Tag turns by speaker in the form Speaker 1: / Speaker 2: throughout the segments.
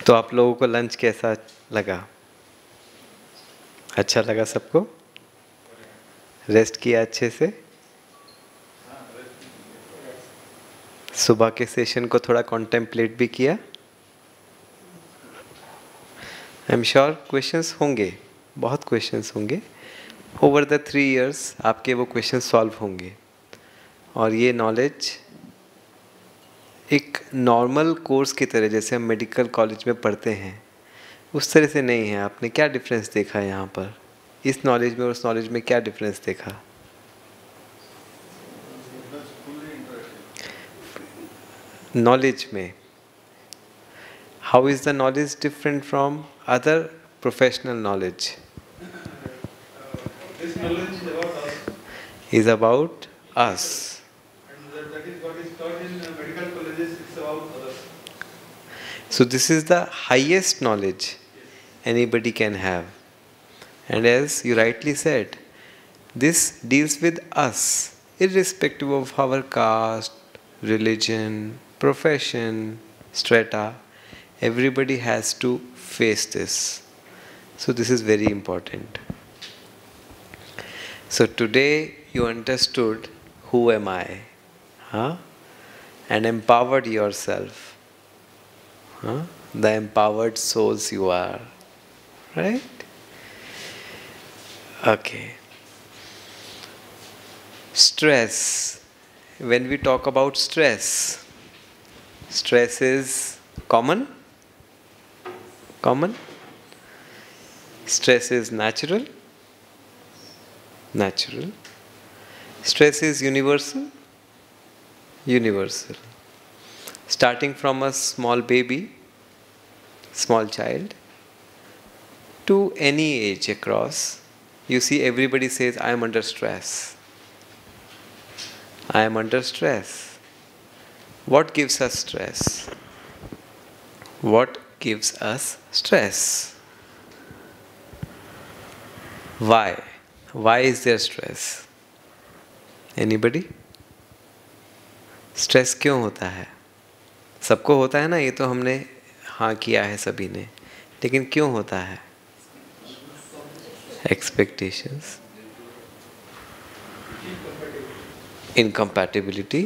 Speaker 1: तो आप लोगों को लंच कैसा लगा? अच्छा लगा सबको? रेस्ट किया अच्छे से? सुबह के सेशन को थोड़ा कॉन्टेम्पलेट भी किया? आई एम श्योर क्वेश्चंस होंगे, बहुत क्वेश्चंस होंगे। ओवर द 3 years आपके वो क्वेश्चन सॉल्व होंगे। और ये नॉलेज एक नॉर्मल कोर्स की तरह, जैसे हम मेडिकल कॉलेज में पढ़ते हैं उस तरह से नहीं है। आपने क्या डिफरेंस देखा यहाँ पर? इस नॉलेज में और उस नॉलेज में क्या डिफरेंस देखा? नॉलेज में how is the knowledge different from other professional knowledge?
Speaker 2: This knowledge is about us,
Speaker 1: is about us.
Speaker 2: and that is what is taught in medical colleges. It's about others.
Speaker 1: So this is the highest knowledge anybody can have. And as you rightly said, this deals with us, irrespective of our caste, religion, profession, strata. Everybody has to face this. So this is very important. So today you understood who am I, huh? And empowered yourself. Huh? The empowered souls you are, right? Okay. Stress. When we talk about stress, stress is common? Common? Stress is natural? Natural. Stress is universal? Universal. Starting from a small baby, small child, to any age across, you see everybody says, I am under stress. I am under stress. What gives us stress? What gives us stress? Why? Why is there stress? Anybody? Stress क्यों होता है? सबको होता है ना, ये तो हमने हाँ किया है सभी ने, लेकिन क्यों होता है? Expectations, incompatibility,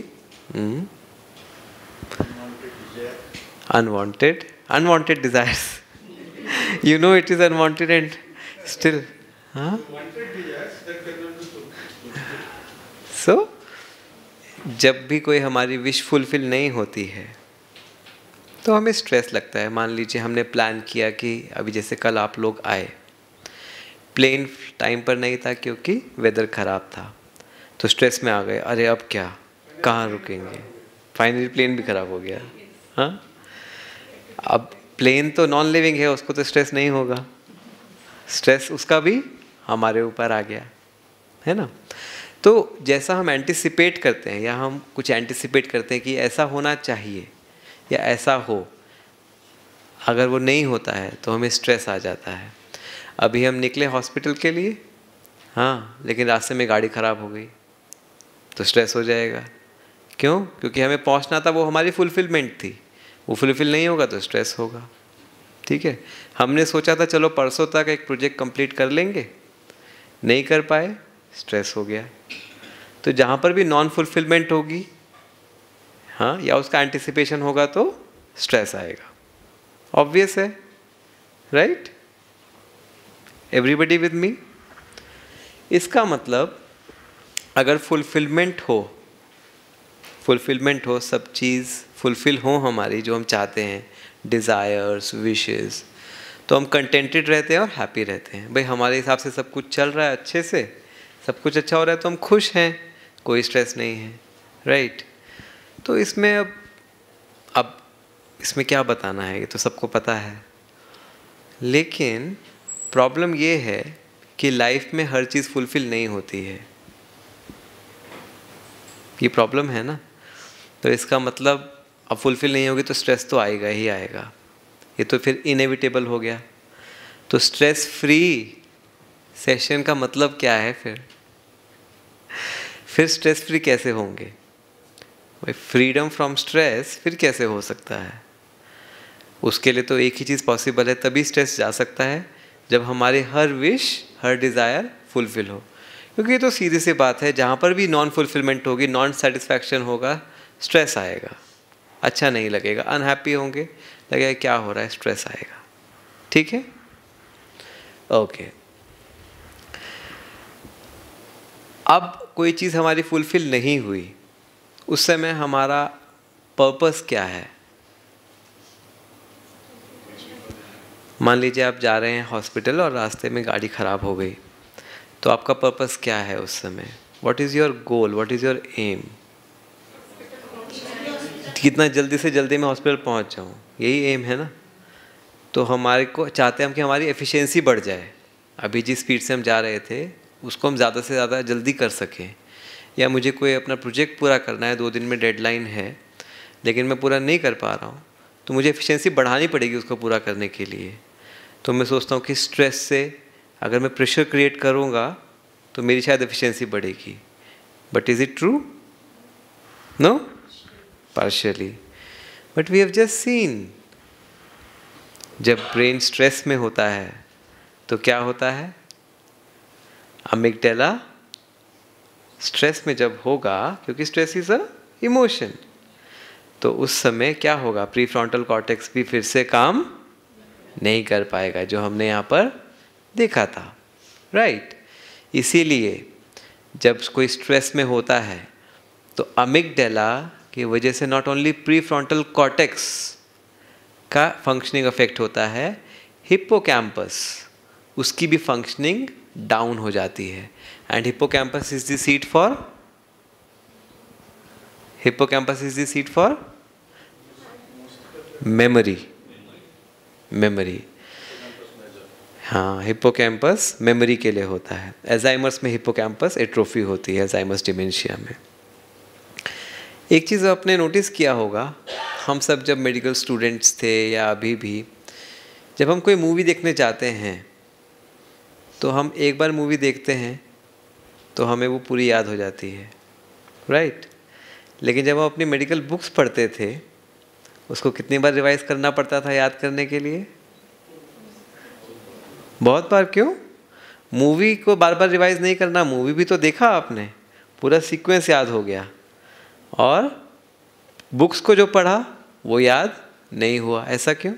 Speaker 1: unwanted desires. You know it is unwanted and still, huh?
Speaker 2: Wanted desires that cannot be fulfilled.
Speaker 1: So, जब भी कोई हमारी विश फुलफिल नहीं होती है तो हमें स्ट्रेस लगता है। मान लीजिए हमने प्लान किया कि अभी जैसे कल आप लोग आए, प्लेन टाइम पर नहीं था क्योंकि वेदर ख़राब था, तो स्ट्रेस में आ गए, अरे अब क्या, कहाँ रुकेंगे? फाइनली प्लेन भी ख़राब हो गया। हाँ, अब प्लेन तो नॉन लिविंग है, उसको तो स्ट्रेस नहीं होगा, स्ट्रेस उसका भी हमारे ऊपर आ गया, है ना? तो जैसा हम एंटिसिपेट करते हैं या हम कुछ एंटिसिपेट करते हैं कि ऐसा होना चाहिए या ऐसा हो, अगर वो नहीं होता है तो हमें स्ट्रेस आ जाता है। अभी हम निकले हॉस्पिटल के लिए, हाँ, लेकिन रास्ते में गाड़ी ख़राब हो गई तो स्ट्रेस हो जाएगा। क्यों? क्योंकि हमें पहुंचना था, वो हमारी फुलफिलमेंट थी, वो फुलफिल नहीं होगा तो स्ट्रेस होगा। ठीक है, हमने सोचा था चलो परसों तक एक प्रोजेक्ट कंप्लीट कर लेंगे, नहीं कर पाए, स्ट्रेस हो गया। तो जहाँ पर भी नॉन फुलफिलमेंट होगी, हाँ, या उसका एंटिसिपेशन होगा तो स्ट्रेस आएगा। ऑब्वियस है, राइट? Everybody with me? इसका मतलब अगर फुलफिलमेंट हो, सब चीज़ फुलफिल हो हमारी जो हम चाहते हैं, डिज़ायर्स, विशेस, तो हम कंटेंटेड रहते हैं और हैप्पी रहते हैं। भाई हमारे हिसाब से सब कुछ चल रहा है अच्छे से, सब कुछ अच्छा हो रहा है तो हम खुश हैं, कोई स्ट्रेस नहीं है, राइट? तो इसमें अब इसमें क्या बताना है, ये तो सबको पता है। लेकिन प्रॉब्लम ये है कि लाइफ में हर चीज़ फुलफिल नहीं होती है, ये प्रॉब्लम है ना। तो इसका मतलब अब फुलफिल नहीं होगी तो स्ट्रेस तो आएगा ही आएगा, ये तो फिर इनएविटेबल हो गया। तो स्ट्रेस फ्री सेशन का मतलब क्या है फिर स्ट्रेस फ्री कैसे होंगे भाई? फ्रीडम फ्रॉम स्ट्रेस फिर कैसे हो सकता है? उसके लिए तो एक ही चीज़ पॉसिबल है, तभी स्ट्रेस जा सकता है जब हमारे हर विश, हर डिज़ायर फुलफिल हो। क्योंकि ये तो सीधी सी बात है, जहाँ पर भी नॉन फुलफिलमेंट होगी, नॉन सेटिस्फैक्शन होगा, स्ट्रेस आएगा, अच्छा नहीं लगेगा, अनहैप्पी होंगे, लगेगा क्या हो रहा है, स्ट्रेस आएगा। ठीक है, ओके। अब कोई चीज़ हमारी फुलफिल नहीं हुई, उस समय हमारा पर्पस क्या है? मान लीजिए आप जा रहे हैं हॉस्पिटल और रास्ते में गाड़ी ख़राब हो गई, तो आपका पर्पस क्या है उस समय? What is your goal, what is your aim? कितना जल्दी से जल्दी मैं हॉस्पिटल पहुंच जाऊं, यही एम है ना। तो हमारे को चाहते हैं हम कि हमारी एफिशिएंसी बढ़ जाए, अभी जिस स्पीड से हम जा रहे थे उसको हम ज़्यादा से ज़्यादा जल्दी कर सकें। या मुझे कोई अपना प्रोजेक्ट पूरा करना है, 2 दिन में डेडलाइन है, लेकिन मैं पूरा नहीं कर पा रहा हूँ, तो मुझे एफिशिएंसी बढ़ानी पड़ेगी उसको पूरा करने के लिए। तो मैं सोचता हूँ कि स्ट्रेस से अगर मैं प्रेशर क्रिएट करूँगा तो मेरी शायद एफिशिएंसी बढ़ेगी। But is it true? No, partially. But we have just seen, जब ब्रेन स्ट्रेस में होता है तो क्या होता है? अमिगडाला स्ट्रेस में जब होगा, क्योंकि स्ट्रेस इज अ इमोशन, तो उस समय क्या होगा? प्री फ्रंटल कॉर्टेक्स भी फिर से काम नहीं कर पाएगा, जो हमने यहाँ पर देखा था, राइट? इसीलिए जब कोई स्ट्रेस में होता है तो अमिगडाला की वजह से not only prefrontal cortex का फंक्शनिंग अफेक्ट होता है, हिप्पोकैम्पस उसकी भी फंक्शनिंग डाउन हो जाती है। And hippocampus is the seat for, hippocampus is the seat for memory, memory. हाँ, हिप्पोकैम्पस मेमोरी के लिए होता है। अल्जाइमर्स में हिप्पोकैम्पस एट्रोफी होती है, अल्जाइमर्स डिमेंशिया में। एक चीज़ आपने नोटिस किया होगा, हम सब जब मेडिकल स्टूडेंट्स थे या अभी भी, जब हम कोई मूवी देखने जाते हैं तो हम एक बार मूवी देखते हैं तो हमें वो पूरी याद हो जाती है, राइट? लेकिन जब हम अपनी मेडिकल बुक्स पढ़ते थे, उसको कितनी बार रिवाइज करना पड़ता था याद करने के लिए? बहुत बार। क्यों? मूवी को बार बार रिवाइज नहीं करना, मूवी भी तो देखा आपने, पूरा सीक्वेंस याद हो गया, और बुक्स को जो पढ़ा वो याद नहीं हुआ। ऐसा क्यों?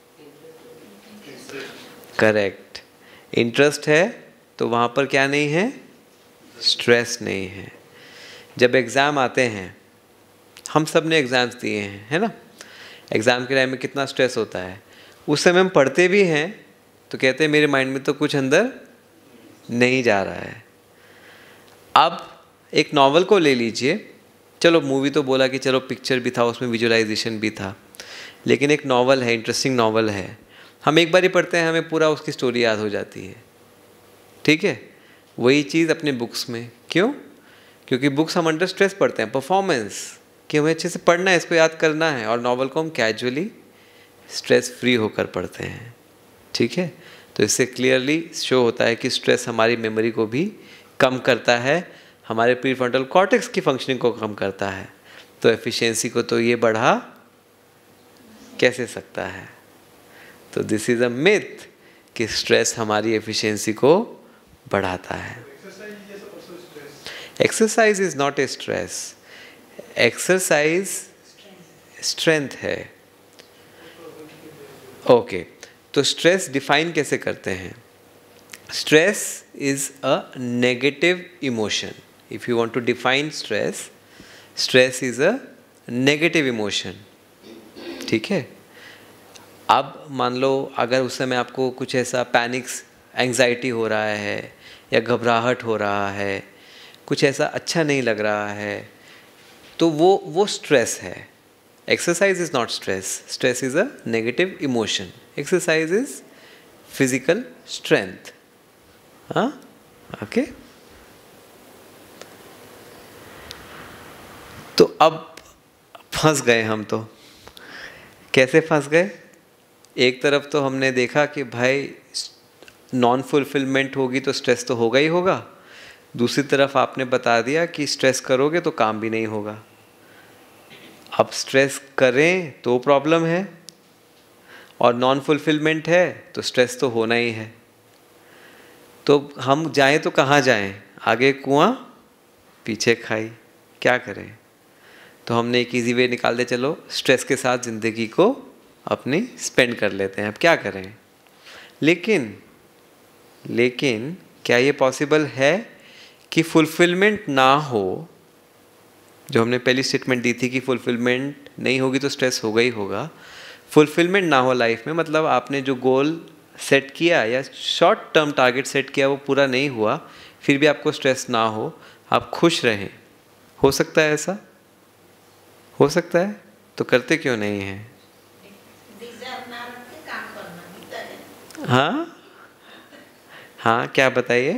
Speaker 1: करेक्ट, इंटरेस्ट है तो वहाँ पर क्या नहीं है? स्ट्रेस नहीं है। जब एग्ज़ाम आते हैं, हम सब ने एग्ज़ाम्स दिए हैं, है ना? एग्ज़ाम के टाइम में कितना स्ट्रेस होता है, उस समय हम पढ़ते भी हैं तो कहते हैं मेरे माइंड में तो कुछ अंदर नहीं जा रहा है। अब एक नॉवल को ले लीजिए, चलो मूवी तो बोला कि चलो पिक्चर भी था, उसमें विजुअलाइजेशन भी था, लेकिन एक नॉवल है, इंटरेस्टिंग नॉवल है, हम एक बार ही पढ़ते हैं, हमें पूरा उसकी स्टोरी याद हो जाती है, ठीक है? वही चीज़ अपने बुक्स में। क्यों? क्योंकि बुक्स हम अंडर स्ट्रेस पढ़ते हैं, परफॉर्मेंस कि हमें अच्छे से पढ़ना है, इसको याद करना है, और नॉवल को हम कैजुअली स्ट्रेस फ्री होकर पढ़ते हैं, ठीक है? तो इससे क्लियरली शो होता है कि स्ट्रेस हमारी मेमोरी को भी कम करता है, हमारे प्रीफ्रंटल कॉर्टेक्स की फंक्शनिंग को कम करता है, तो एफिशिएंसी को तो ये बढ़ा कैसे सकता है? तो दिस इज़ अ मिथ कि स्ट्रेस हमारी एफिशिएंसी को बढ़ाता है। Exercise is not a stress, exercise strength है। ओके, तो स्ट्रेस डिफाइन कैसे करते हैं? Stress is a negative emotion. If you want to define stress, stress is a negative emotion, ठीक है? अब मान लो अगर उस समय आपको कुछ ऐसा पैनिक्स, एंग्जाइटी हो रहा है या घबराहट हो रहा है, कुछ ऐसा अच्छा नहीं लग रहा है, तो वो स्ट्रेस है। Exercise is not stress, stress is a negative emotion, exercise is physical strength. हाँ, ओके। तो अब फंस गए हम, तो कैसे फंस गए? एक तरफ तो हमने देखा कि भाई नॉन फुलफिलमेंट होगी तो स्ट्रेस तो होगा ही होगा, दूसरी तरफ आपने बता दिया कि स्ट्रेस करोगे तो काम भी नहीं होगा। अब स्ट्रेस करें तो प्रॉब्लम है, और नॉन फुलफिलमेंट है तो स्ट्रेस तो होना ही है। तो हम जाएं तो कहाँ जाएं? आगे कुआं पीछे खाई, क्या करें? तो हमने एक इजी वे निकाल दे, चलो स्ट्रेस के साथ ज़िंदगी को अपनी स्पेंड कर लेते हैं, अब क्या करें? लेकिन क्या ये पॉसिबल है कि फुलफिलमेंट ना हो? जो हमने पहली स्टेटमेंट दी थी कि फुलफिलमेंट नहीं होगी तो स्ट्रेस होगा ही होगा। फुलफिलमेंट ना हो लाइफ में, मतलब आपने जो गोल सेट किया या शॉर्ट टर्म टारगेट सेट किया वो पूरा नहीं हुआ, फिर भी आपको स्ट्रेस ना हो, आप खुश रहें। हो सकता है ऐसा? हो सकता है? तो करते क्यों नहीं हैं? हाँ हाँ, क्या बताइए?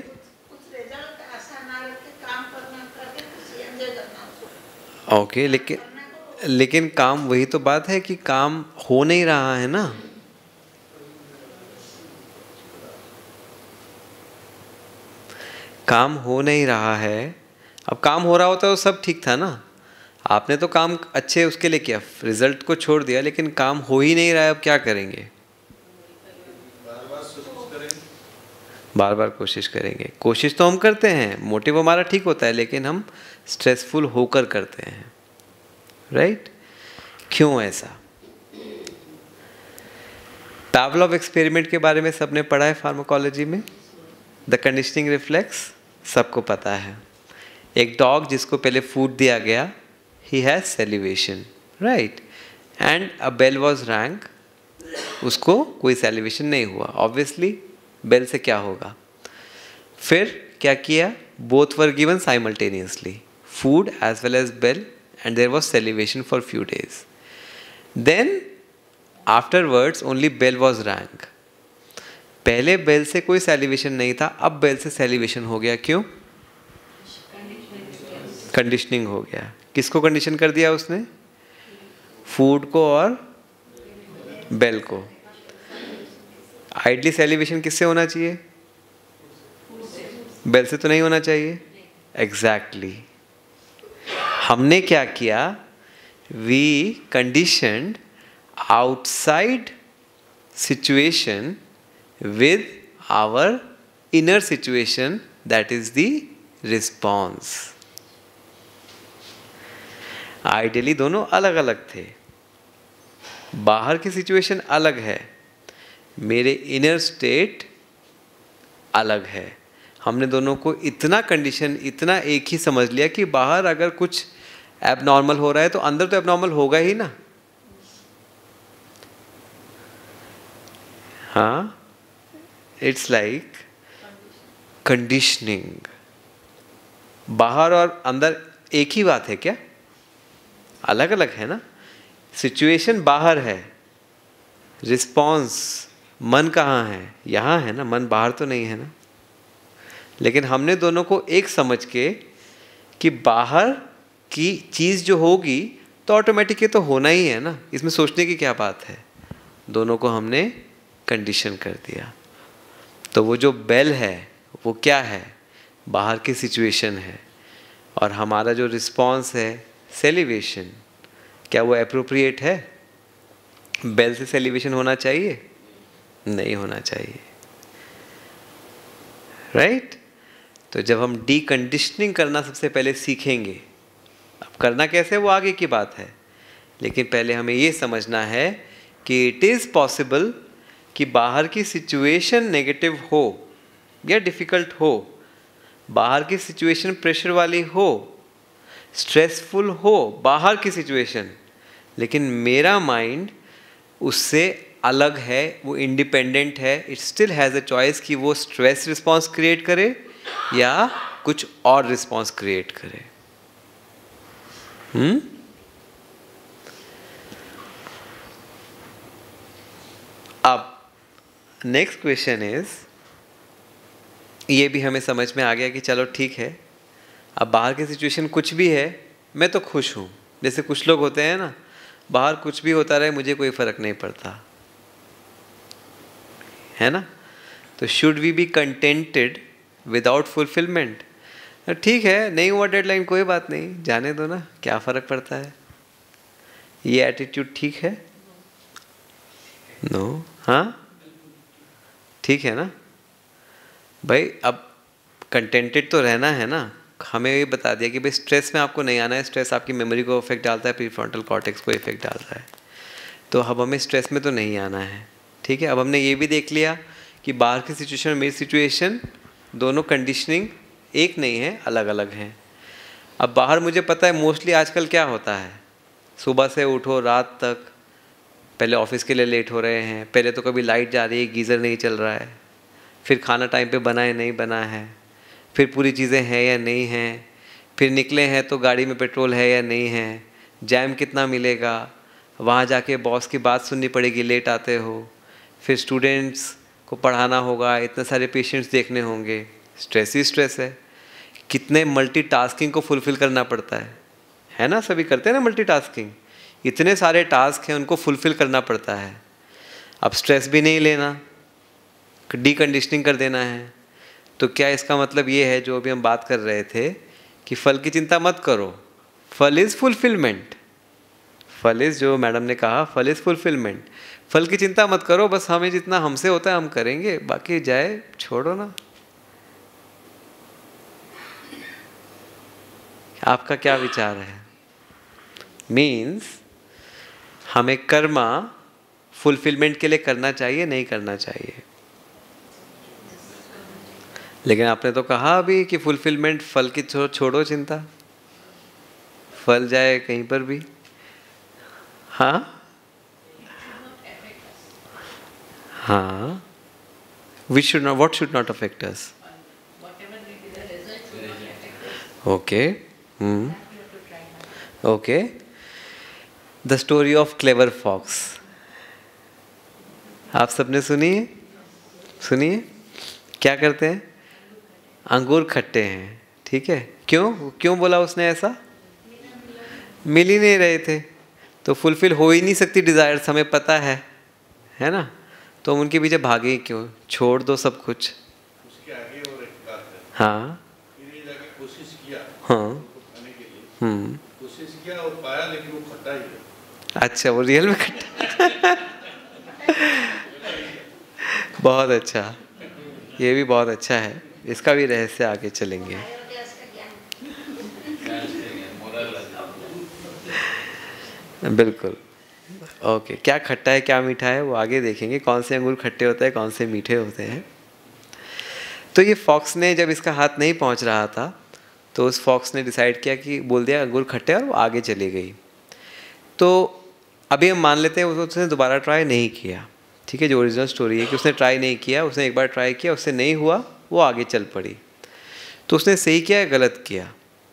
Speaker 1: ओके, लेकिन काम, वही तो बात है कि काम हो नहीं रहा है ना। काम हो नहीं रहा है। अब काम हो रहा होता तो सब ठीक था ना। आपने तो काम अच्छे उसके लिए किया, रिजल्ट को छोड़ दिया, लेकिन काम हो ही नहीं रहा है, अब क्या करेंगे? बार बार कोशिश करेंगे। कोशिश तो हम करते हैं, मोटिव हमारा ठीक होता है, लेकिन हम स्ट्रेसफुल होकर करते हैं, राइट? क्यों ऐसा? पावलोव एक्सपेरिमेंट के बारे में सबने पढ़ा है फार्माकोलॉजी में, द कंडीशनिंग रिफ्लेक्स, सबको पता है। एक डॉग जिसको पहले फूड दिया गया, he has salivation, right, and a bell was rang, उसको कोई सैलिवेशन नहीं हुआ। ऑब्वियसली बेल से क्या होगा? फिर क्या किया? Both were given simultaneously, food as well as bell, and there was salivation for few days. Then afterwards only bell was rang. पहले बेल से कोई सैलिवेशन नहीं था, अब बेल से सैलिवेशन हो गया। क्यों? कंडीशनिंग हो गया। किसको कंडीशन कर दिया उसने? फूड को और बेल को। आइडली सैलिवेशन किससे होना चाहिए? बेल से तो नहीं होना चाहिए। एग्जैक्टली हमने क्या किया? We conditioned outside situation with our inner situation, that is the response. Ideally दोनों अलग अलग थे। बाहर की सिचुएशन अलग है, मेरे इनर स्टेट अलग है। हमने दोनों को इतना कंडीशन, इतना एक ही समझ लिया कि बाहर अगर कुछ एबनॉर्मल हो रहा है तो अंदर तो एबनॉर्मल होगा ही ना। हाँ, इट्स लाइक कंडीशनिंग। बाहर और अंदर एक ही बात है क्या? अलग अलग है ना। सिचुएशन बाहर है, रिस्पॉन्स मन कहाँ है? यहाँ है ना, मन बाहर तो नहीं है ना। लेकिन हमने दोनों को एक समझ के कि बाहर की चीज़ जो होगी तो ऑटोमेटिक ये तो होना ही है ना, इसमें सोचने की क्या बात है। दोनों को हमने कंडीशन कर दिया। तो वो जो बेल है वो क्या है? बाहर की सिचुएशन है, और हमारा जो रिस्पॉन्स है सेलिवेशन, क्या वो एप्रोप्रिएट है? बेल से सेलिवेशन होना चाहिए? नहीं होना चाहिए, राइट? तो जब हम डीकंडीशनिंग करना सबसे पहले सीखेंगे, अब करना कैसे वो आगे की बात है, लेकिन पहले हमें ये समझना है कि इट इज़ पॉसिबल कि बाहर की सिचुएशन नेगेटिव हो या डिफ़िकल्ट हो, बाहर की सिचुएशन प्रेशर वाली हो, स्ट्रेसफुल हो बाहर की सिचुएशन, लेकिन मेरा माइंड उससे अलग है, वो इंडिपेंडेंट है। It still has a choice कि वो स्ट्रेस रिस्पॉन्स क्रिएट करे या कुछ और रिस्पॉन्स क्रिएट करे। अब नेक्स्ट क्वेश्चन इज, ये भी हमें समझ में आ गया कि चलो ठीक है, अब बाहर की सिचुएशन कुछ भी है, मैं तो खुश हूँ। जैसे कुछ लोग होते हैं ना, बाहर कुछ भी होता रहे मुझे कोई फर्क नहीं पड़ता, है ना। तो should we be contented without fulfilment? ठीक है, नहीं हुआ डेडलाइन, कोई बात नहीं, जाने दो ना, क्या फ़र्क पड़ता है। ये एटीट्यूड ठीक है? नो, हाँ ठीक है ना भाई। अब कंटेंटेड तो रहना है ना। हमें ये बता दिया कि भाई स्ट्रेस में आपको नहीं आना है, स्ट्रेस आपकी मेमोरी को इफेक्ट डालता है, प्रीफ्रंटल कॉर्टेक्स को इफेक्ट डालता है, तो अब हमें स्ट्रेस में तो नहीं आना है। ठीक है, अब हमने ये भी देख लिया कि बाहर की सिचुएशन और मेरी सिचुएशन दोनों कंडीशनिंग एक नहीं है, अलग अलग हैं। अब बाहर मुझे पता है मोस्टली आजकल क्या होता है, सुबह से उठो रात तक, पहले ऑफिस के लिए लेट हो रहे हैं, पहले तो कभी लाइट जा रही है, गीज़र नहीं चल रहा है, फिर खाना टाइम पे बना है नहीं बना है, फिर पूरी चीज़ें हैं या नहीं हैं, फिर निकले हैं तो गाड़ी में पेट्रोल है या नहीं है, जैम कितना मिलेगा, वहाँ जाके बॉस की बात सुननी पड़ेगी लेट आते हो, फिर स्टूडेंट्स को पढ़ाना होगा, इतने सारे पेशेंट्स देखने होंगे, स्ट्रेस ही स्ट्रेस है। कितने मल्टीटास्किंग को फुलफ़िल करना पड़ता है ना, सभी करते हैं ना मल्टीटास्किंग, इतने सारे टास्क हैं उनको फुलफ़िल करना पड़ता है। अब स्ट्रेस भी नहीं लेना, डीकंडीशनिंग कर देना है, तो क्या इसका मतलब ये है जो अभी हम बात कर रहे थे कि फल की चिंता मत करो, फल इज़ फुलफिलमेंट, फल इज़, जो मैडम ने कहा, फल इज़ फुलफिलमेंट। फल की चिंता मत करो, बस हमें जितना हमसे होता है हम करेंगे, बाकी जाए छोड़ो ना। आपका क्या विचार है? मीन्स हमें कर्मा फुलफिलमेंट के लिए करना चाहिए, नहीं करना चाहिए? लेकिन आपने तो कहा अभी कि फुलफिलमेंट, फल की छोड़ो चिंता, फल जाए कहीं पर भी। हाँ हाँ, we should not, what should not affect us? Okay. Okay. The story of clever fox. आप सबने सुनी है? सुनिए, क्या करते हैं? अंगूर खट्टे हैं, ठीक है। क्यों बोला उसने ऐसा? मिल ही नहीं रहे थे, तो फुलफिल हो ही नहीं सकती डिजायर्स, हमें पता है ना, तो हम उनके पीछे भागे ही क्यों? छोड़ दो सब कुछ।
Speaker 2: उसके आगे और एक बात है।
Speaker 1: हाँ
Speaker 2: कोशिश किया,
Speaker 1: हाँ,
Speaker 2: कोशिश किया और पाया, लेकिन वो खट्टा ही है।
Speaker 1: अच्छा, वो रियल में खट्टा। बहुत अच्छा, ये भी बहुत अच्छा है, इसका भी रहस्य आगे चलेंगे। बिल्कुल, ओके। क्या खट्टा है क्या मीठा है वो आगे देखेंगे, कौन से अंगूर खट्टे होते हैं कौन से मीठे होते हैं। तो ये फॉक्स ने जब इसका हाथ नहीं पहुंच रहा था, तो उस फॉक्स ने डिसाइड किया कि बोल दिया अंगूर खट्टे, और वो आगे चली गई। तो अभी हम मान लेते हैं उसने दोबारा ट्राई नहीं किया, ठीक है, जो ओरिजिनल स्टोरी है कि उसने ट्राई नहीं किया, उसने एक बार ट्राई किया, उससे नहीं हुआ, वो आगे चल पड़ी। तो उसने सही किया या गलत किया?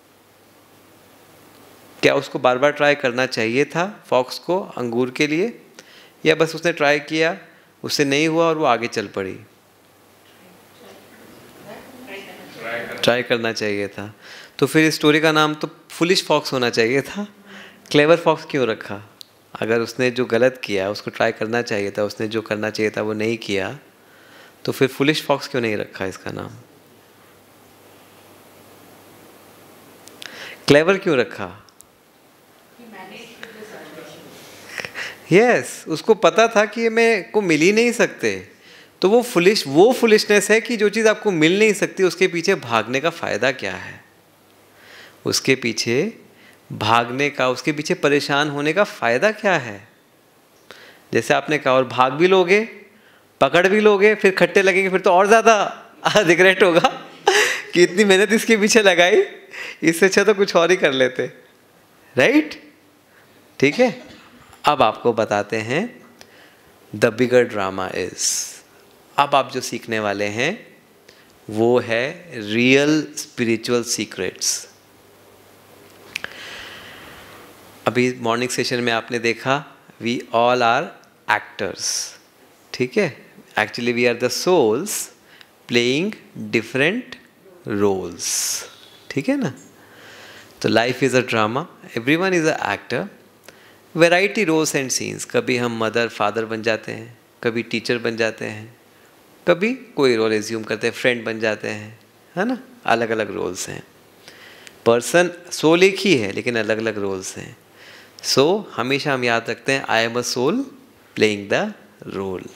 Speaker 1: क्या उसको बार बार ट्राई करना चाहिए था फॉक्स को अंगूर के लिए, या बस उसने ट्राई किया, उससे नहीं हुआ और वो आगे चल पड़ी? ट्राई करना चाहिए था। तो फिर इस स्टोरी का नाम तो फुलिश फॉक्स होना चाहिए था, क्लेवर फॉक्स क्यों रखा? अगर उसने जो गलत किया उसको ट्राई करना चाहिए था, उसने जो करना चाहिए था वो नहीं किया, तो फिर फुलिश फॉक्स क्यों नहीं रखा इसका नाम? क्लेवर क्यों रखा? यस, उसको पता था कि ये मेरे को मिल ही नहीं सकते, तो वो फुलिशनेस है कि जो चीज़ आपको मिल नहीं सकती उसके पीछे भागने का फ़ायदा क्या है, उसके पीछे भागने का, उसके पीछे परेशान होने का फ़ायदा क्या है? जैसे आपने कहा, और भाग भी लोगे, पकड़ भी लोगे, फिर खट्टे लगेंगे, फिर तो और ज़्यादा रिग्रेट होगा कि इतनी मेहनत इसके पीछे लगाई, इससे अच्छा तो कुछ और ही कर लेते, राइट? ठीक है, अब आपको बताते हैं द बिगर ड्रामा इज। अब आप जो सीखने वाले हैं वो है रियल स्पिरिचुअल सीक्रेट्स। अभी मॉर्निंग सेशन में आपने देखा वी ऑल आर एक्टर्स, ठीक है, actually we are the souls playing different roles, ठीक है ना। तो life is a drama, everyone is a actor, variety roles and scenes. कभी हम मदर फादर बन जाते हैं, कभी टीचर बन जाते हैं, कभी कोई रोल एज्यूम करते हैं, फ्रेंड बन जाते हैं, है ना, अलग अलग रोल्स हैं। पर्सन सोल एक ही है लेकिन अलग अलग रोल्स हैं। सो हमेशा हम याद रखते हैं I am a soul playing the role.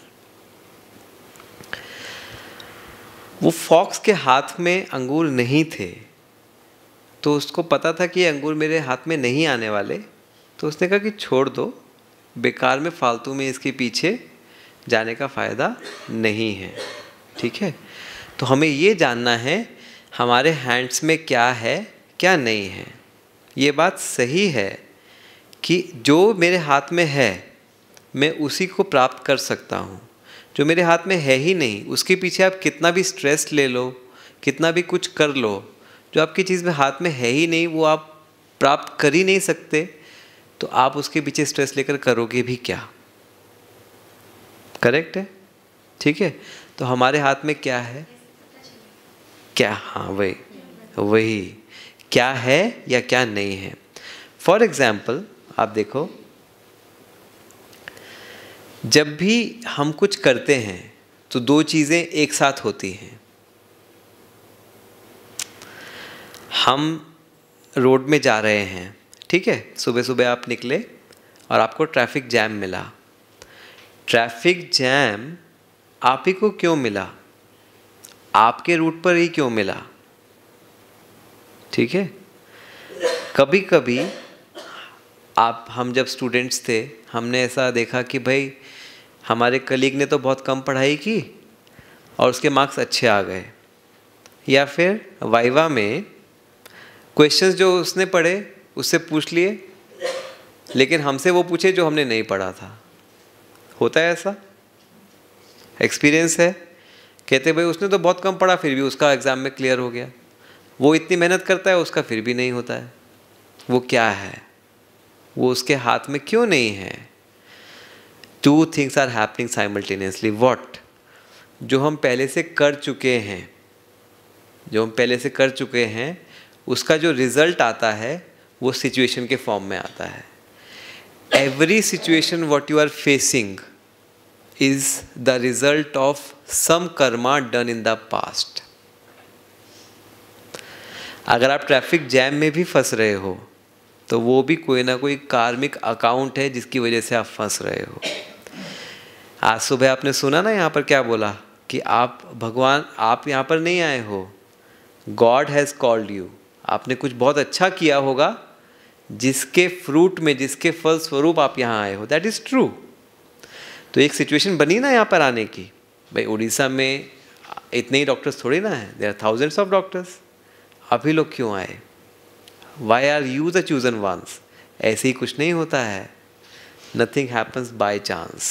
Speaker 1: वो फॉक्स के हाथ में अंगूर नहीं थे, तो उसको पता था कि ये अंगूर मेरे हाथ में नहीं आने वाले, तो उसने कहा कि छोड़ दो, बेकार में फालतू में इसके पीछे जाने का फ़ायदा नहीं है। ठीक है, तो हमें ये जानना है हमारे हैंड्स में क्या है क्या नहीं है। ये बात सही है कि जो मेरे हाथ में है मैं उसी को प्राप्त कर सकता हूँ, जो मेरे हाथ में है ही नहीं उसके पीछे आप कितना भी स्ट्रेस ले लो, कितना भी कुछ कर लो, जो आपकी चीज़ में हाथ में है ही नहीं वो आप प्राप्त कर ही नहीं सकते, तो आप उसके पीछे स्ट्रेस लेकर करोगे भी क्या। करेक्ट है? ठीक है, तो हमारे हाथ में क्या है क्या, हाँ वही क्या है या क्या नहीं है। फॉर एग्जाम्पल आप देखो, जब भी हम कुछ करते हैं तो दो चीज़ें एक साथ होती हैं। हम रोड में जा रहे हैं, ठीक है, सुबह सुबह आप निकले और आपको ट्रैफिक जैम मिला। ट्रैफिक जैम आप ही को क्यों मिला, आपके रूट पर ही क्यों मिला। ठीक है, कभी कभी हम जब स्टूडेंट्स थे हमने ऐसा देखा कि भाई हमारे कलीग ने तो बहुत कम पढ़ाई की और उसके मार्क्स अच्छे आ गए, या फिर वाइवा में क्वेश्चंस जो उसने पढ़े उससे पूछ लिए लेकिन हमसे वो पूछे जो हमने नहीं पढ़ा था। होता है ऐसा, एक्सपीरियंस है। कहते भाई उसने तो बहुत कम पढ़ा फिर भी उसका एग्ज़ाम में क्लियर हो गया, वो इतनी मेहनत करता है उसका फिर भी नहीं होता है। वो क्या है, वो उसके हाथ में क्यों नहीं है। Two things are happening simultaneously. What? जो हम पहले से कर चुके हैं उसका जो रिजल्ट आता है वो सिचुएशन के फॉर्म में आता है। Every situation what you are facing is the result of some karma done in the past. अगर आप ट्रैफिक जैम में भी फंस रहे हो तो वो भी कोई ना कोई कार्मिक अकाउंट है जिसकी वजह से आप फंस रहे हो। आज सुबह आपने सुना ना यहाँ पर क्या बोला कि आप यहाँ पर नहीं आए हो, गॉड हैज़ कॉल्ड यू। आपने कुछ बहुत अच्छा किया होगा जिसके फ्रूट में, जिसके फल स्वरूप आप यहाँ आए हो। That is true. तो एक सिचुएशन बनी ना यहाँ पर आने की। भाई उड़ीसा में इतने ही डॉक्टर्स थोड़ी ना हैं, there are thousands of doctors. अभी लोग क्यों आए? Why are you the chosen ones? ऐसे ही कुछ नहीं होता है। Nothing happens by chance.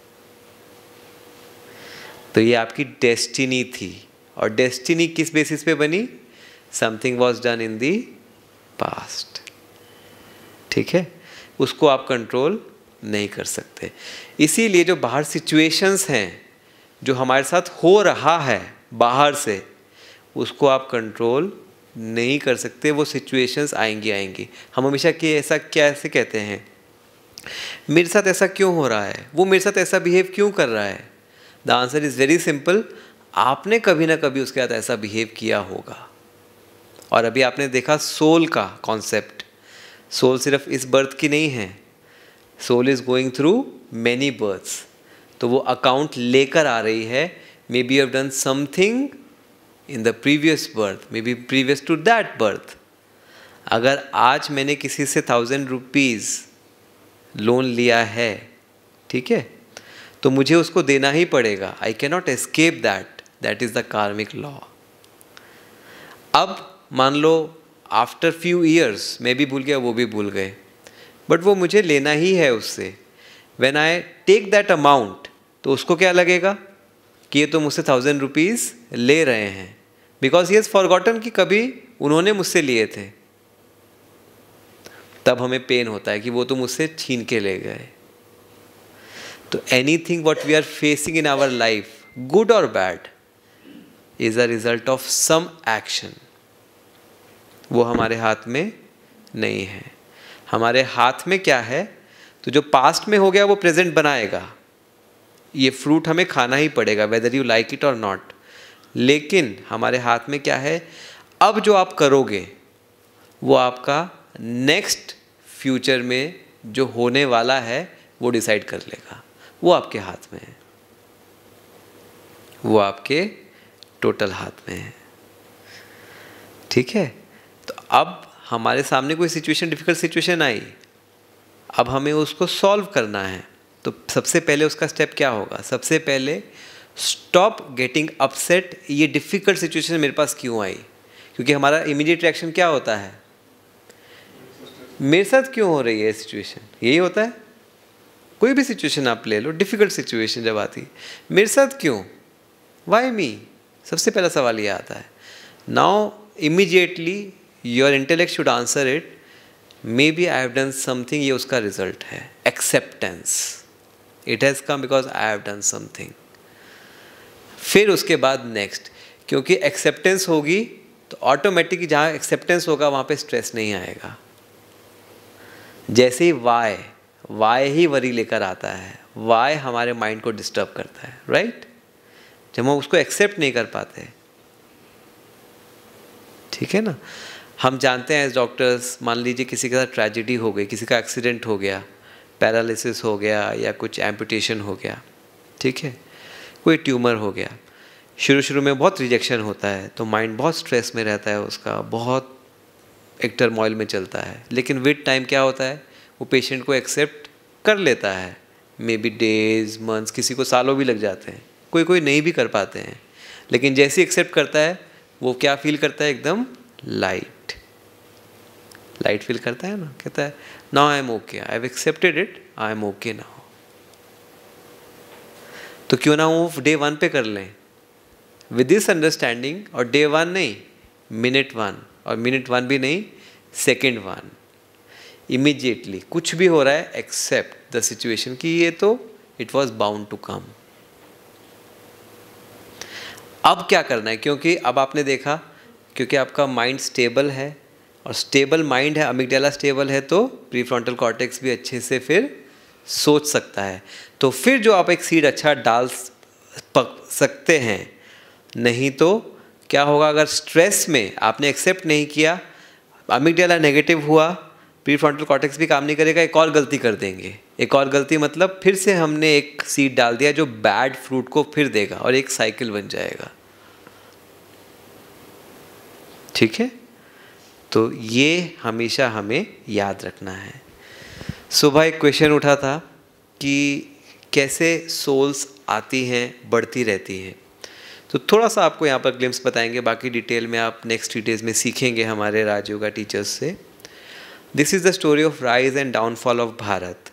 Speaker 1: तो ये आपकी डेस्टिनी थी, और डेस्टिनी किस बेसिस पे बनी? Something was done in the past. ठीक है, उसको आप कंट्रोल नहीं कर सकते। इसीलिए जो बाहर सिचुएशंस हैं, जो हमारे साथ हो रहा है बाहर से, उसको आप कंट्रोल नहीं कर सकते। वो सिचुएशंस आएंगी। हम हमेशा कि ऐसा कैसे कहते हैं, मेरे साथ ऐसा क्यों हो रहा है, वो मेरे साथ ऐसा बिहेव क्यों कर रहा है। The answer is very simple. आपने कभी ना कभी उसके साथ ऐसा बिहेव किया होगा। और अभी आपने देखा सोल का कॉन्सेप्ट। सोल सिर्फ इस बर्थ की नहीं है, soul is going through many births. तो वो अकाउंट लेकर आ रही है। Maybe you have done something in the previous birth, maybe previous to that birth. अगर आज मैंने किसी से 1000 रुपीज़ लोन लिया है, ठीक है, तो मुझे उसको देना ही पड़ेगा। I cannot escape that. That is the karmic law. अब मान लो आफ्टर फ्यू ईयर्स मैं भी भूल गया, वो भी भूल गए, बट वो मुझे लेना ही है उससे। When I take that amount, तो उसको क्या लगेगा कि ये तो मुझसे 1000 रुपीज़ ले रहे हैं, बिकॉज ही हैज़ फॉरगॉटन कि कभी उन्होंने मुझसे लिए थे। तब हमें पेन होता है कि वो तो मुझसे छीन के ले गए। तो anything what we are facing in our life, good और bad, is a result of some action. वो हमारे हाथ में नहीं है। हमारे हाथ में क्या है? तो जो पास्ट में हो गया वो प्रेजेंट बनाएगा। ये फ्रूट हमें खाना ही पड़ेगा, वेदर यू लाइक इट और नॉट। लेकिन हमारे हाथ में क्या है? अब जो आप करोगे वो आपका नेक्स्ट फ्यूचर में जो होने वाला है वो डिसाइड कर लेगा। वो आपके हाथ में है, वो आपके टोटल हाथ में है। ठीक है, तो अब हमारे सामने कोई सिचुएशन, डिफिकल्ट सिचुएशन आई, अब हमें उसको सॉल्व करना है। तो सबसे पहले उसका स्टेप क्या होगा? सबसे पहले स्टॉप गेटिंग अपसेट, ये डिफिकल्ट सिचुएशन मेरे पास क्यों आई? क्योंकि हमारा इमीडिएट रिएक्शन क्या होता है? मेरे साथ क्यों हो रही है सिचुएशन, यही होता है। कोई भी सिचुएशन आप ले लो, डिफिकल्ट सिचुएशन जब आती है, मेरे साथ क्यों, वाई मी, सबसे पहला सवाल ये आता है। Now immediately your intellect should answer it, maybe I have done something, ये उसका रिजल्ट है। Acceptance, it has come because I have done something. फिर उसके बाद नेक्स्ट, क्योंकि एक्सेप्टेंस होगी तो ऑटोमेटिकली जहाँ एक्सेप्टेंस होगा वहाँ पे स्ट्रेस नहीं आएगा। जैसे ही वाई ही वरी लेकर आता है, वाई हमारे माइंड को डिस्टर्ब करता है, राइट? जब हम उसको एक्सेप्ट नहीं कर पाते, ठीक है ना। हम जानते हैं एज डॉक्टर्स, मान लीजिए किसी के साथ ट्रेजेडी हो गई, किसी का एक्सीडेंट हो गया, पैरालिसिस हो गया या कुछ एम्पुटेशन हो गया, ठीक है, कोई ट्यूमर हो गया। शुरू में बहुत रिजेक्शन होता है, तो माइंड बहुत स्ट्रेस में रहता है, उसका बहुत एक टर्मोइल में चलता है। लेकिन विद टाइम क्या होता है, वो पेशेंट को एक्सेप्ट कर लेता है, मे बी डेज, मंथ्स, किसी को सालों भी लग जाते हैं, कोई नहीं भी कर पाते हैं। लेकिन जैसे ही एक्सेप्ट करता है, वो क्या फील करता है? एकदम लाइट फील करता है ना, कहता है now I am okay, I have accepted it, I am okay now. तो क्यों ना वो डे 1 पे कर लें विद दिस अंडरस्टैंडिंग, और डे 1 नहीं, मिनट 1, और मिनट 1 भी नहीं, सेकेंड 1, इमीडिएटली कुछ भी हो रहा है एक्सेप्ट द सिचुएशन कि ये तो it was bound to come. अब क्या करना है? क्योंकि अब आपने देखा, क्योंकि आपका माइंड स्टेबल है, और स्टेबल माइंड है, अमिगडाला स्टेबल है, तो प्रीफ्रंटल कॉर्टेक्स भी अच्छे से फिर सोच सकता है। तो फिर जो आप एक सीड अच्छा डाल सकते हैं। नहीं तो क्या होगा, अगर स्ट्रेस में आपने एक्सेप्ट नहीं किया, अमिगडाला नेगेटिव हुआ, प्रीफ्रंटल कॉर्टेक्स भी काम नहीं करेगा, एक और गलती कर देंगे। एक और गलती मतलब फिर से हमने एक सीड डाल दिया जो बैड फ्रूट को फिर देगा, और एक साइकिल बन जाएगा। ठीक है, तो ये हमेशा हमें याद रखना है। सुबह एक क्वेश्चन उठा था कि कैसे सोल्स आती हैं, बढ़ती रहती हैं। तो थोड़ा सा आपको यहाँ पर ग्लिम्स बताएंगे, बाकी डिटेल में आप नेक्स्ट डिटेल्स में सीखेंगे हमारे राजयोगा टीचर्स से। This is the story of rise and downfall of Bharat.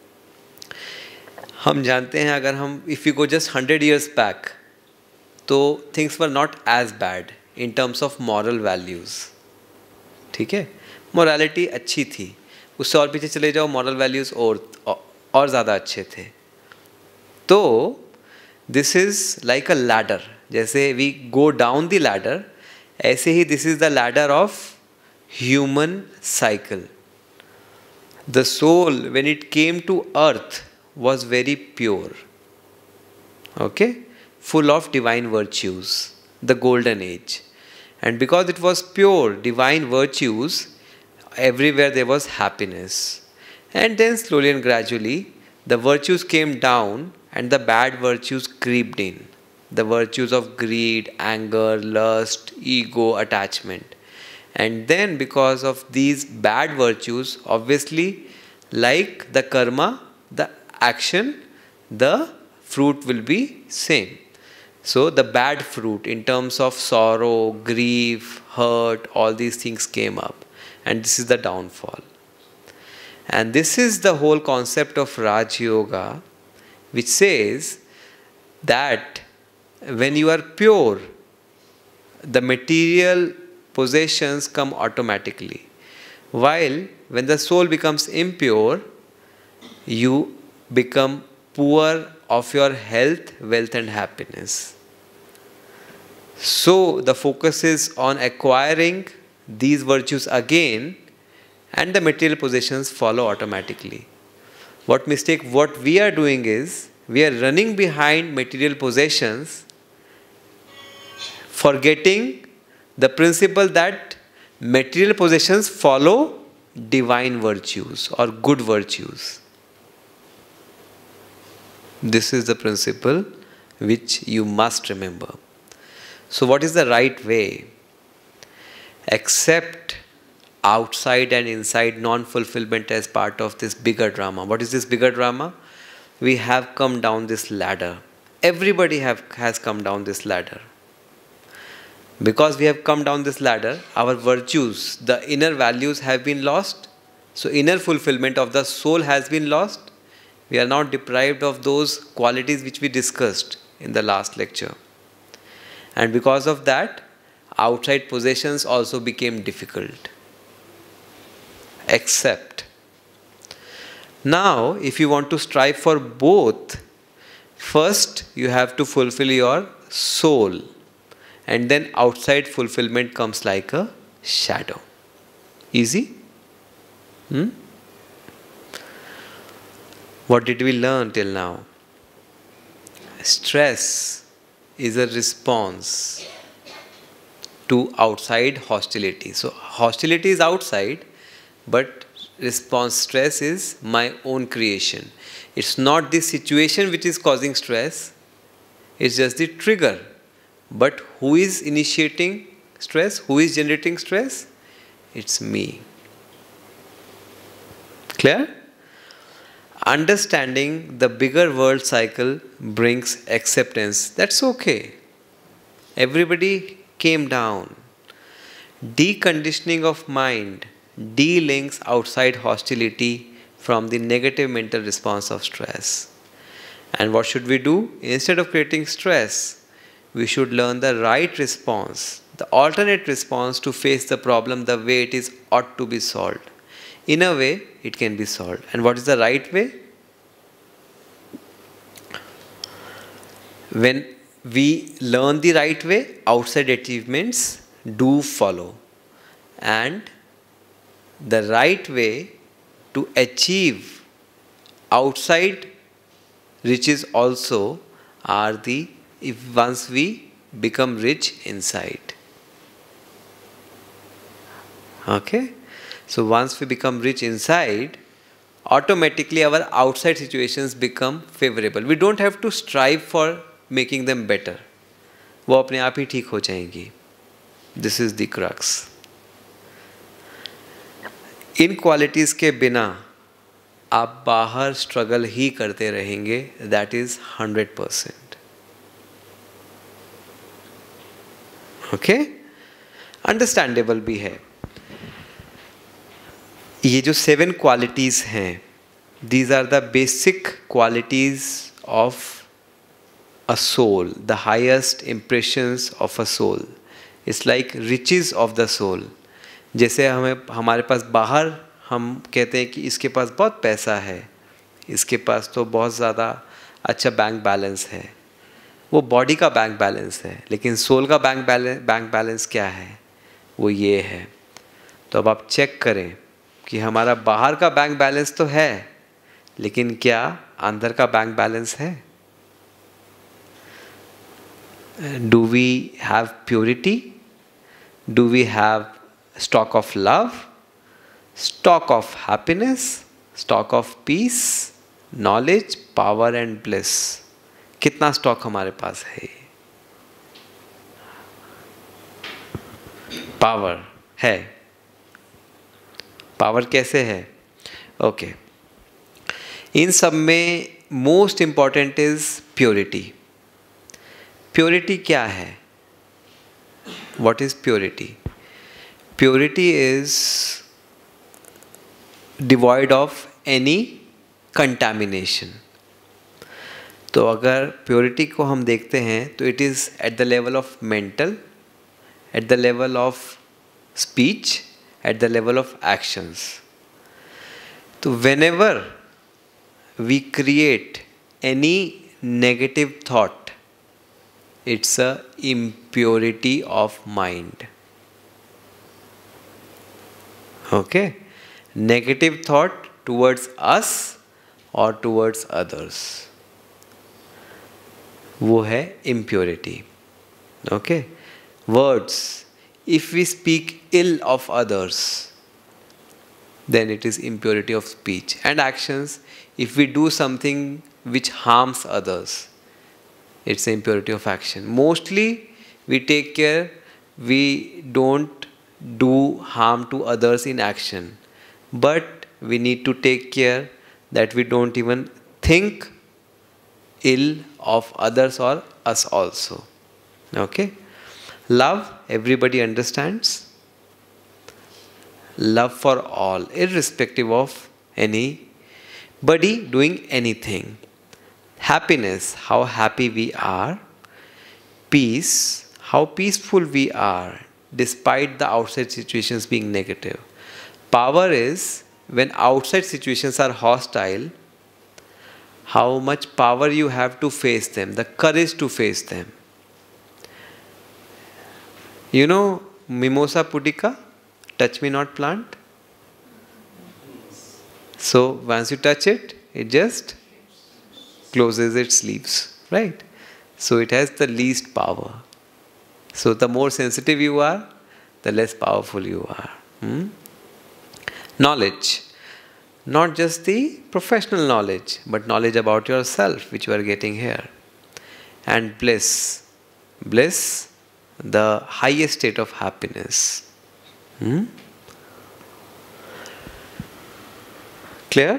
Speaker 1: हम जानते हैं, अगर हम if you go just 100 years back, तो things were not as bad in terms of moral values. ठीक है, मोरालिटी अच्छी थी। उससे और पीछे चले जाओ, मॉरल वैल्यूज़ और ज़्यादा अच्छे थे। तो this is like a ladder, जैसे we go down the ladder, ऐसे ही this is the ladder of human cycle. The soul when it came to earth was very pure, okay, full of divine virtues, the golden age. And because it was pure divine virtues, everywhere there was happiness. And then slowly and gradually the virtues came down and the bad virtues creeped in, the virtues of greed, anger, lust, ego, attachment. And then because of these bad virtues, obviously, like the karma, the action, the fruit will be same. So the bad fruit in terms of sorrow, grief, hurt, all these things came up, and this is the downfall. And this is the whole concept of Raj Yoga, which says that when you are pure, the material possessions come automatically, while when the soul becomes impure, you become poor of your health, wealth and happiness. So the focus is on acquiring these virtues again, and the material possessions follow automatically. What we are doing is, we are running behind material possessions, forgetting the principle that material possessions follow divine virtues or good virtues. This is the principle which you must remember. So what is the right way? Accept outside and inside non-fulfillment as part of this bigger drama. What is this bigger drama? We have come down this ladder. Everybody has come down this ladder. Because we have come down this ladder, our virtues, the inner values have been lost. So inner fulfillment of the soul has been lost. We are now deprived of those qualities which we discussed in the last lecture. And because of that, outside possessions also became difficult. Accept. Now, if you want to strive for both, first you have to fulfill your soul. And then outside fulfillment comes like a shadow. Easy? What did we learn till now? Stress is a response to outside hostility. So hostility is outside, but response stress is my own creation. It's not the situation which is causing stress, it's just the trigger. But who is initiating stress? Who is generating stress? It's me. Clear? Understanding the bigger world cycle brings acceptance. That's okay. Everybody came down. Deconditioning of mind delinks outside hostility from the negative mental response of stress. And what should we do? Instead of creating stress, we should learn the right response, the alternate response to face the problem the way it is ought to be solved. In a way, it can be solved. And what is the right way? When we learn the right way, outside achievements do follow. And the right way to achieve outside riches also are the once we become rich inside. Okay? So once we become rich inside, automatically our outside situations become favorable. We don't have to strive for making them better. वो अपने आप ही ठीक हो जाएंगी. This is the crux. इन qualities के बिना आप बाहर स्ट्रगल ही करते रहेंगे. That is 100%. Okay? Understandable भी है. ये जो 7 qualities हैं, these are the basic qualities of a soul, the highest impressions of a soul. It's like riches of the soul. जैसे हमारे पास बाहर हम कहते हैं कि इसके पास बहुत पैसा है, इसके पास तो बहुत ज़्यादा अच्छा बैंक बैलेंस है. वो बॉडी का बैंक बैलेंस है, लेकिन सोल का बैंक बैलेंस क्या है? वो ये है. तो अब आप चेक करें कि हमारा बाहर का बैंक बैलेंस तो है, लेकिन क्या अंदर का बैंक बैलेंस है? Do we have purity? Do we have stock of love, stock of happiness, stock of peace, knowledge, power and bliss? कितना स्टॉक हमारे पास है? पावर है. पावर कैसे है? ओके. इन सब में most important is purity. Purity क्या है? What is purity? Purity is devoid of any contamination. तो अगर प्योरिटी को हम देखते हैं तो it is at the level of mental, at the level of speech, at the level of actions. तो whenever we create any negative thought, it's a impurity of mind. Okay? Negative thought towards us or towards others, वो है impurity. Okay? Words. If we speak ill of others, then it is impurity of speech. And actions, if we do something which harms others, it's impurity of action. Mostly we take care we don't do harm to others in action, but we need to take care that we don't even think ill of others or us also. Okay? Love, everybody understands. Love for all, irrespective of anybody doing anything. Happiness, how happy we are. Peace, how peaceful we are despite the outside situations being negative. Power is when outside situations are hostile, how much power you have to face them, the courage to face them. You know Mimosa pudica, touch me not plant? So once you touch it, it just closes its leaves, right? So it has the least power. So the more sensitive you are, the less powerful you are. Knowledge. Not just the professional knowledge, but knowledge about yourself, which you are getting here. And bliss. Bliss, the highest state of happiness. Clear?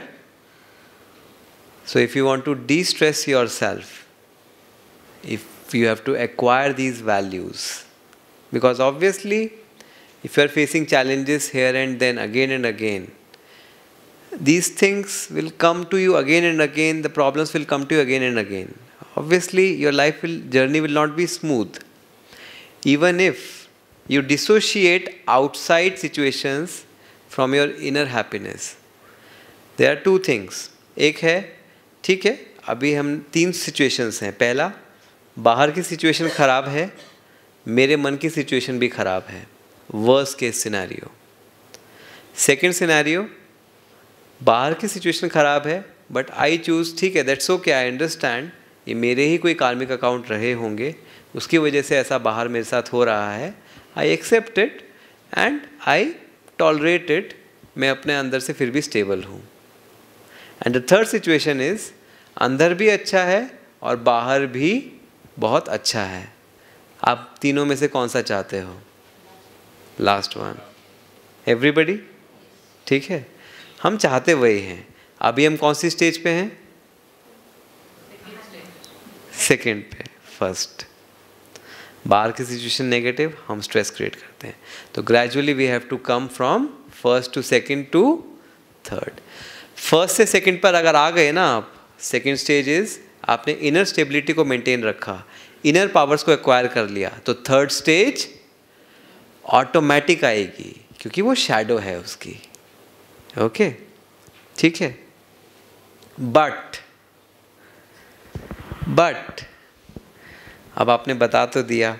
Speaker 1: So if you want to de-stress yourself, if you have to acquire these values, because obviously if you are facing challenges here and then again and again, these things will come to you again and again, the problems will come to you again and again. Obviously your journey will not be smooth. Even if you dissociate outside situations from your inner happiness. There are two things. एक है, ठीक है, अभी हम 3 situations हैं. पहला, बाहर की situation खराब है, मेरे मन की situation भी खराब है. Worst case scenario. Second scenario, बाहर की situation खराब है, but I choose, ठीक है, that's okay, I understand, ये मेरे ही कोई कार्मिक अकाउंट रहे होंगे, उसकी वजह से ऐसा बाहर मेरे साथ हो रहा है. I accept it and I tolerate it. मैं अपने अंदर से फिर भी stable हूँ. And the third situation is, अंदर भी अच्छा है और बाहर भी बहुत अच्छा है. आप तीनों में से कौन सा चाहते हो? Last one. Everybody? ठीक है? हम चाहते वही हैं. अभी हम कौन सी स्टेज पे हैं? सेकेंड पे. फर्स्ट. बाहर की सिचुएशन नेगेटिव, हम स्ट्रेस क्रिएट करते हैं. तो gradually we have to come from first to second to third. First से सेकेंड पर अगर आ गए ना आप, सेकेंड स्टेज इज आपने इनर स्टेबिलिटी को मेंटेन रखा, इनर पावर्स को एक्वायर कर लिया, तो थर्ड स्टेज ऑटोमेटिक आएगी, क्योंकि वो शैडो है उसकी. ओके, ठीक है. बट अब आपने बता तो दिया,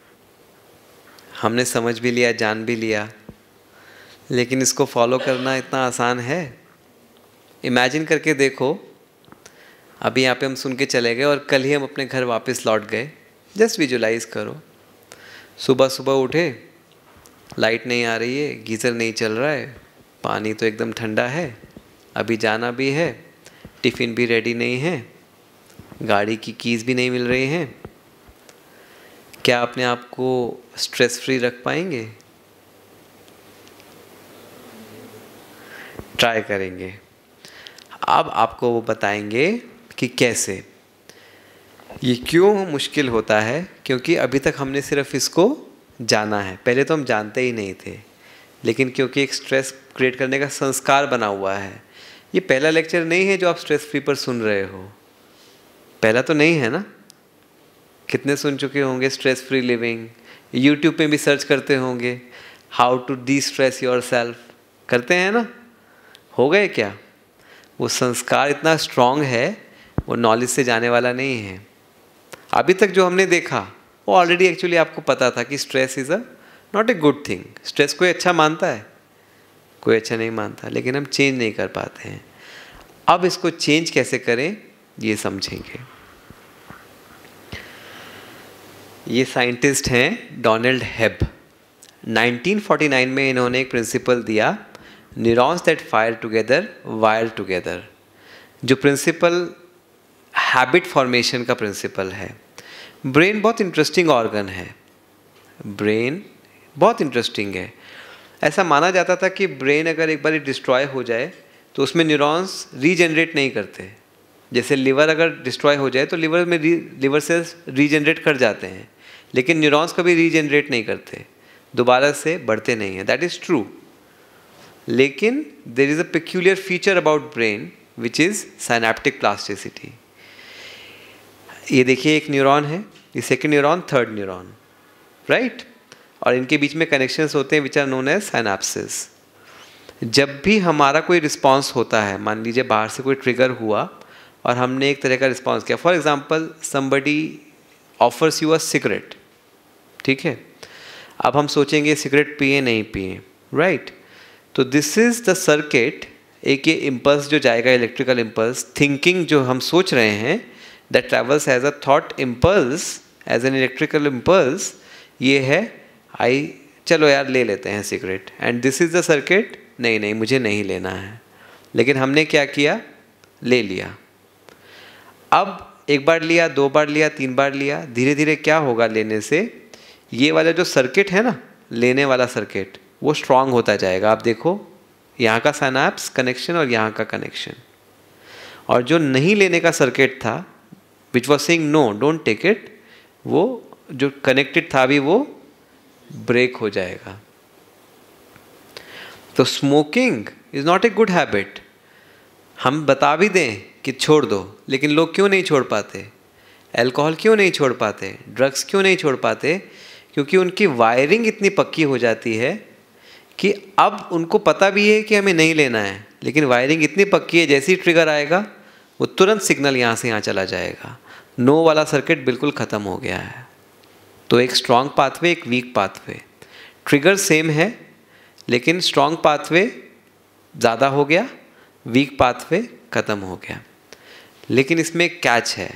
Speaker 1: हमने समझ भी लिया, जान भी लिया, लेकिन इसको फॉलो करना इतना आसान है? इमेजिन करके देखो, अभी यहाँ पे हम सुन के चले गए और कल ही हम अपने घर वापस लौट गए. जस्ट विजुलाइज करो, सुबह सुबह उठे, लाइट नहीं आ रही है, गीज़र नहीं चल रहा है, पानी तो एकदम ठंडा है, अभी जाना भी है, टिफ़िन भी रेडी नहीं है, गाड़ी की कीज़ भी नहीं मिल रही हैं. क्या अपने आप को स्ट्रेस फ्री रख पाएंगे? ट्राई करेंगे. अब आपको वो बताएंगे कि कैसे. ये क्यों मुश्किल होता है? क्योंकि अभी तक हमने सिर्फ इसको जाना है. पहले तो हम जानते ही नहीं थे, लेकिन क्योंकि एक स्ट्रेस क्रिएट करने का संस्कार बना हुआ है. ये पहला लेक्चर नहीं है जो आप स्ट्रेस फ्री पर सुन रहे हो. पहला तो नहीं है ना. कितने सुन चुके होंगे स्ट्रेस फ्री लिविंग? यूट्यूब पे भी सर्च करते होंगे, how to destress yourself, करते हैं ना. हो गए क्या? वो संस्कार इतना स्ट्रॉन्ग है, वो नॉलेज से जाने वाला नहीं है. अभी तक जो हमने देखा वो ऑलरेडी एक्चुअली आपको पता था कि stress is not a good thing. Stress कोई अच्छा मानता है? कोई अच्छा नहीं मानता, लेकिन हम चेंज नहीं कर पाते हैं. अब इसको चेंज कैसे करें ये समझेंगे. ये साइंटिस्ट हैं डोनाल्ड हेब. 1949 में इन्होंने एक प्रिंसिपल दिया neurons that fire together wire together, जो प्रिंसिपल हैबिट फॉर्मेशन का प्रिंसिपल है। ब्रेन बहुत इंटरेस्टिंग ऑर्गन है, ब्रेन बहुत इंटरेस्टिंग है। ऐसा माना जाता था कि ब्रेन अगर एक बार डिस्ट्रॉय हो जाए तो उसमें न्यूरॉन्स रीजनरेट नहीं करते। जैसे लिवर अगर डिस्ट्रॉय हो जाए तो लिवर में लिवर सेल्स रीजनरेट कर जाते हैं, लेकिन न्यूरॉन्स कभी रीजनरेट नहीं करते, दोबारा से बढ़ते नहीं हैं। दैट इज़ ट्रू, लेकिन there is a peculiar feature about brain which is synaptic plasticity. ये देखिए एक न्यूरॉन है, ये second neuron, third neuron, right, और इनके बीच में कनेक्शंस होते हैं which are known as synapses. जब भी हमारा कोई रिस्पॉन्स होता है, मान लीजिए बाहर से कोई ट्रिगर हुआ और हमने एक तरह का रिस्पॉन्स किया, for example somebody offers you a cigarette, ठीक है, अब हम सोचेंगे सिगरेट पिए नहीं पिए, राइट, तो दिस इज़ द सर्किट, एक ये इम्पल्स जो जाएगा, इलेक्ट्रिकल इम्पल्स, थिंकिंग जो हम सोच रहे हैं, that travels as a thought impulse, as an electrical impulse, ये है आई चलो यार ले लेते हैं cigarette, and this is the circuit, नहीं नहीं मुझे नहीं लेना है, लेकिन हमने क्या किया, ले लिया। अब एक बार लिया, दो बार लिया, तीन बार लिया, धीरे धीरे क्या होगा लेने से, ये वाला जो सर्किट है ना, लेने वाला सर्किट, वो स्ट्रांग होता जाएगा। आप देखो यहाँ का साइनैप्स कनेक्शन और यहाँ का कनेक्शन, और जो नहीं लेने का सर्किट था which was saying no don't take it, वो जो कनेक्टेड था अभी वो ब्रेक हो जाएगा। तो smoking is not a good habit. हम बता भी दें कि छोड़ दो, लेकिन लोग क्यों नहीं छोड़ पाते, अल्कोहल क्यों नहीं छोड़ पाते, ड्रग्स क्यों नहीं छोड़ पाते, क्योंकि उनकी वायरिंग इतनी पक्की हो जाती है कि अब उनको पता भी है कि हमें नहीं लेना है, लेकिन वायरिंग इतनी पक्की है, जैसे ही ट्रिगर आएगा वो तुरंत सिग्नल यहाँ से यहाँ चला जाएगा, नो वाला सर्किट बिल्कुल ख़त्म हो गया है। तो एक स्ट्रॉन्ग पाथवे, एक वीक पाथवे, ट्रिगर सेम है, लेकिन स्ट्रॉन्ग पाथवे ज़्यादा हो गया, वीक पाथवे ख़त्म हो गया। लेकिन इसमें एक कैच है,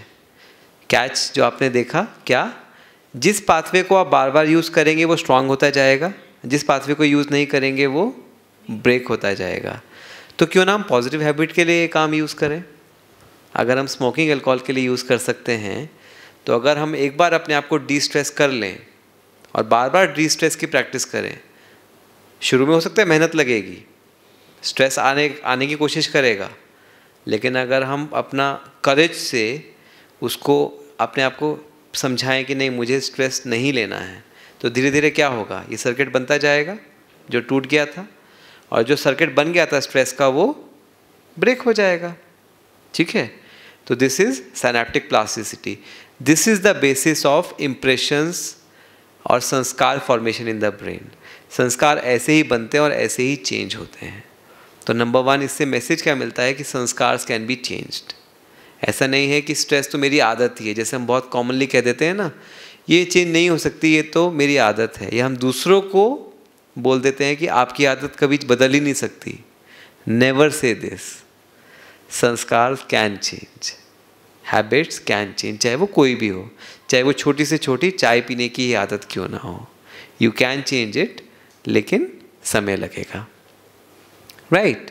Speaker 1: कैच जो आपने देखा क्या, जिस पाथवे को आप बार बार यूज़ करेंगे वो स्ट्रॉन्ग होता जाएगा, जिस पाथवे को यूज़ नहीं करेंगे वो ब्रेक होता जाएगा। तो क्यों ना हम पॉजिटिव हैबिट के लिए काम यूज़ करें। अगर हम स्मोकिंग अल्कोहल के लिए यूज़ कर सकते हैं, तो अगर हम एक बार अपने आप को डी स्ट्रेस कर लें और बार बार डी स्ट्रेस की प्रैक्टिस करें, शुरू में हो सकता है मेहनत लगेगी, स्ट्रेस आने की कोशिश करेगा, लेकिन अगर हम अपना करेज से उसको अपने आप को समझाएं कि नहीं मुझे स्ट्रेस नहीं लेना है, तो धीरे धीरे क्या होगा, ये सर्किट बनता जाएगा जो टूट गया था, और जो सर्किट बन गया था स्ट्रेस का वो ब्रेक हो जाएगा। ठीक है, तो this is synaptic plasticity, this is the basis of impressions और sanskar formation in the brain. संस्कार ऐसे ही बनते हैं और ऐसे ही चेंज होते हैं। तो नंबर वन, इससे मैसेज क्या मिलता है कि संस्कार कैन बी चेंज्ड। ऐसा नहीं है कि स्ट्रेस तो मेरी आदत ही है, जैसे हम बहुत कॉमनली कह देते हैं ना, ये चेंज नहीं हो सकती, ये तो मेरी आदत है, या हम दूसरों को बोल देते हैं कि आपकी आदत कभी बदल ही नहीं सकती। Never say this. Sanskar can change, habits can change, चाहे वो कोई भी हो, चाहे वो छोटी से छोटी चाय पीने की ही आदत क्यों ना हो, यू कैन चेंज इट, लेकिन समय लगेगा। राइट।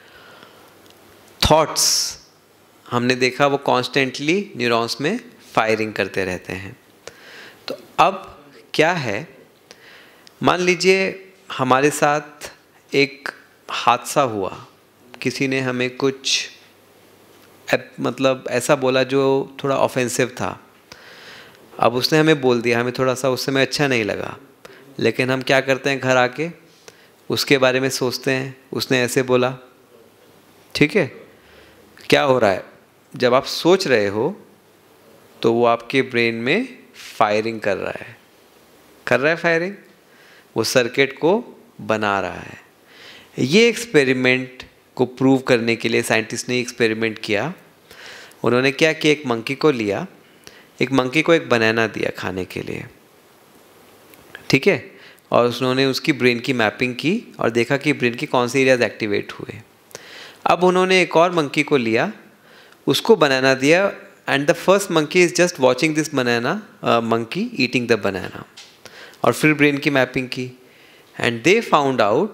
Speaker 1: थॉट्स हमने देखा वो कॉन्स्टेंटली न्यूरॉन्स में फायरिंग करते रहते हैं। तो अब क्या है, मान लीजिए हमारे साथ एक हादसा हुआ, किसी ने हमें कुछ मतलब ऐसा बोला जो थोड़ा ऑफेंसिव था। अब उसने हमें बोल दिया, हमें थोड़ा सा उस समय अच्छा नहीं लगा, लेकिन हम क्या करते हैं, घर आके उसके बारे में सोचते हैं, उसने ऐसे बोला। ठीक है, क्या हो रहा है, जब आप सोच रहे हो तो वो आपके ब्रेन में फायरिंग कर रहा है फायरिंग, वो सर्किट को बना रहा है। ये एक्सपेरिमेंट को प्रूव करने के लिए साइंटिस्ट ने एक्सपेरिमेंट किया। उन्होंने क्या किया, एक मंकी को लिया, एक मंकी को एक बनाना दिया खाने के लिए, ठीक है, और उन्होंने उसकी ब्रेन की मैपिंग की और देखा कि ब्रेन की कौन से एरियाज एक्टिवेट हुए। अब उन्होंने एक और मंकी को लिया, उसको बनाना दिया, and the first monkey is just watching this banana monkey eating the banana, और फिर ब्रेन की मैपिंग की, and they found out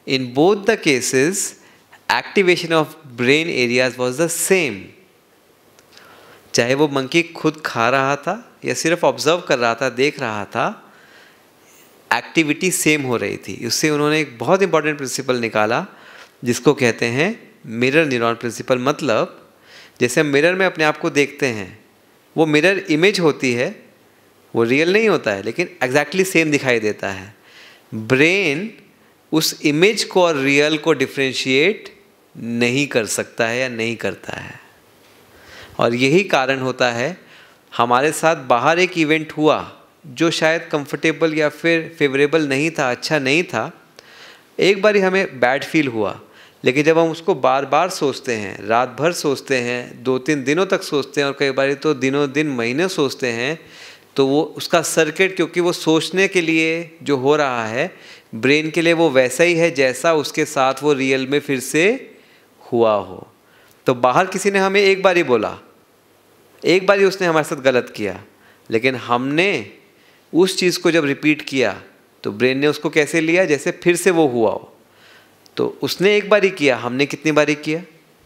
Speaker 1: In both the cases, activation of brain areas was the same. चाहे वो मंकी खुद खा रहा था या सिर्फ ऑब्जर्व कर रहा था, देख रहा था, एक्टिविटी सेम हो रही थी। उससे उन्होंने एक बहुत इंपॉर्टेंट प्रिंसिपल निकाला जिसको कहते हैं मिरर न्यूरॉन प्रिंसिपल। मतलब जैसे हम मिरर में अपने आप को देखते हैं, वो मिरर इमेज होती है, वो रियल नहीं होता है, लेकिन एग्जैक्टली सेम दिखाई देता है। ब्रेन उस इमेज को और रियल को डिफ्रेंशिएट नहीं कर सकता है या नहीं करता है। और यही कारण होता है हमारे साथ बाहर एक इवेंट हुआ जो शायद कंफर्टेबल या फिर फेवरेबल नहीं था, अच्छा नहीं था, एक बार हमें बैड फील हुआ, लेकिन जब हम उसको बार बार सोचते हैं, रात भर सोचते हैं, 2-3 दिनों तक सोचते हैं और कई बार तो दिनों दिन महीने सोचते हैं, तो वो उसका सर्किट, क्योंकि वो सोचने के लिए जो हो रहा है ब्रेन के लिए वो वैसा ही है जैसा उसके साथ वो रियल में फिर से हुआ हो। तो बाहर किसी ने हमें एक बार ही बोला, एक बार ही उसने हमारे साथ गलत किया, लेकिन हमने उस चीज़ को जब रिपीट किया तो ब्रेन ने उसको कैसे लिया, जैसे फिर से वो हुआ हो। तो उसने एक बार ही किया, हमने कितनी बारी किया?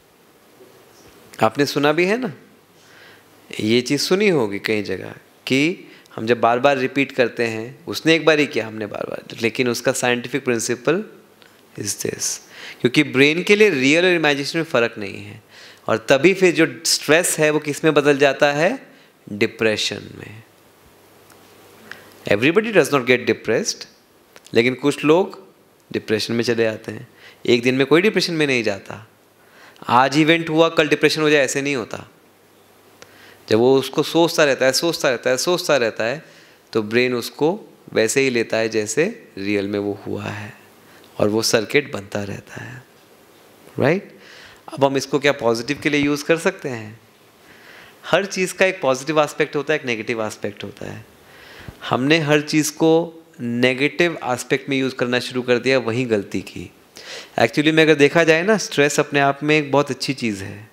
Speaker 1: आपने सुना भी है ना, ये चीज़ सुनी होगी कई जगह कि हम जब बार बार रिपीट करते हैं, उसने एक बार ही किया, हमने बार बार, लेकिन उसका साइंटिफिक प्रिंसिपल इज दिस, क्योंकि ब्रेन के लिए रियल और इमेजिनेशन में फ़र्क नहीं है। और तभी फिर जो स्ट्रेस है वो किस में बदल जाता है? डिप्रेशन में। Everybody does not get depressed, लेकिन कुछ लोग डिप्रेशन में चले जाते हैं। एक दिन में कोई डिप्रेशन में नहीं जाता। आज इवेंट हुआ कल डिप्रेशन हो जाए, ऐसे नहीं होता। जब वो उसको सोचता रहता है, सोचता रहता है, सोचता रहता है, तो ब्रेन उसको वैसे ही लेता है जैसे रियल में वो हुआ है, और वो सर्किट बनता रहता है, राइट? अब हम इसको क्या पॉजिटिव के लिए यूज़ कर सकते हैं? हर चीज़ का एक पॉजिटिव एस्पेक्ट होता है, एक नेगेटिव एस्पेक्ट होता है। हमने हर चीज़ को नेगेटिव एस्पेक्ट में यूज़ करना शुरू कर दिया, वही गलती की। एक्चुअली में अगर देखा जाए ना, स्ट्रेस अपने आप में एक बहुत अच्छी चीज़ है,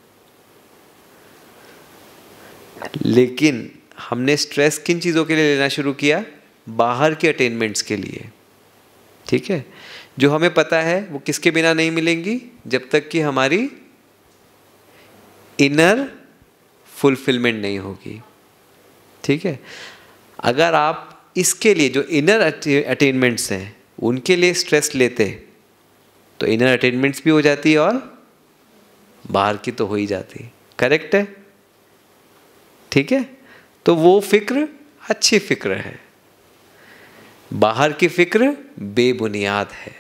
Speaker 1: लेकिन हमने स्ट्रेस किन चीज़ों के लिए लेना शुरू किया? बाहर के अटेनमेंट्स के लिए, ठीक है, जो हमें पता है वो किसके बिना नहीं मिलेंगी, जब तक कि हमारी इनर फुलफिलमेंट नहीं होगी, ठीक है। अगर आप इसके लिए जो इनर अटेनमेंट्स हैं उनके लिए स्ट्रेस लेते, तो इनर अटेनमेंट्स भी हो जाती और बाहर की तो हो ही जाती, करेक्ट है, ठीक है। तो वो फिक्र अच्छी फिक्र है, बाहर की फिक्र बेबुनियाद है,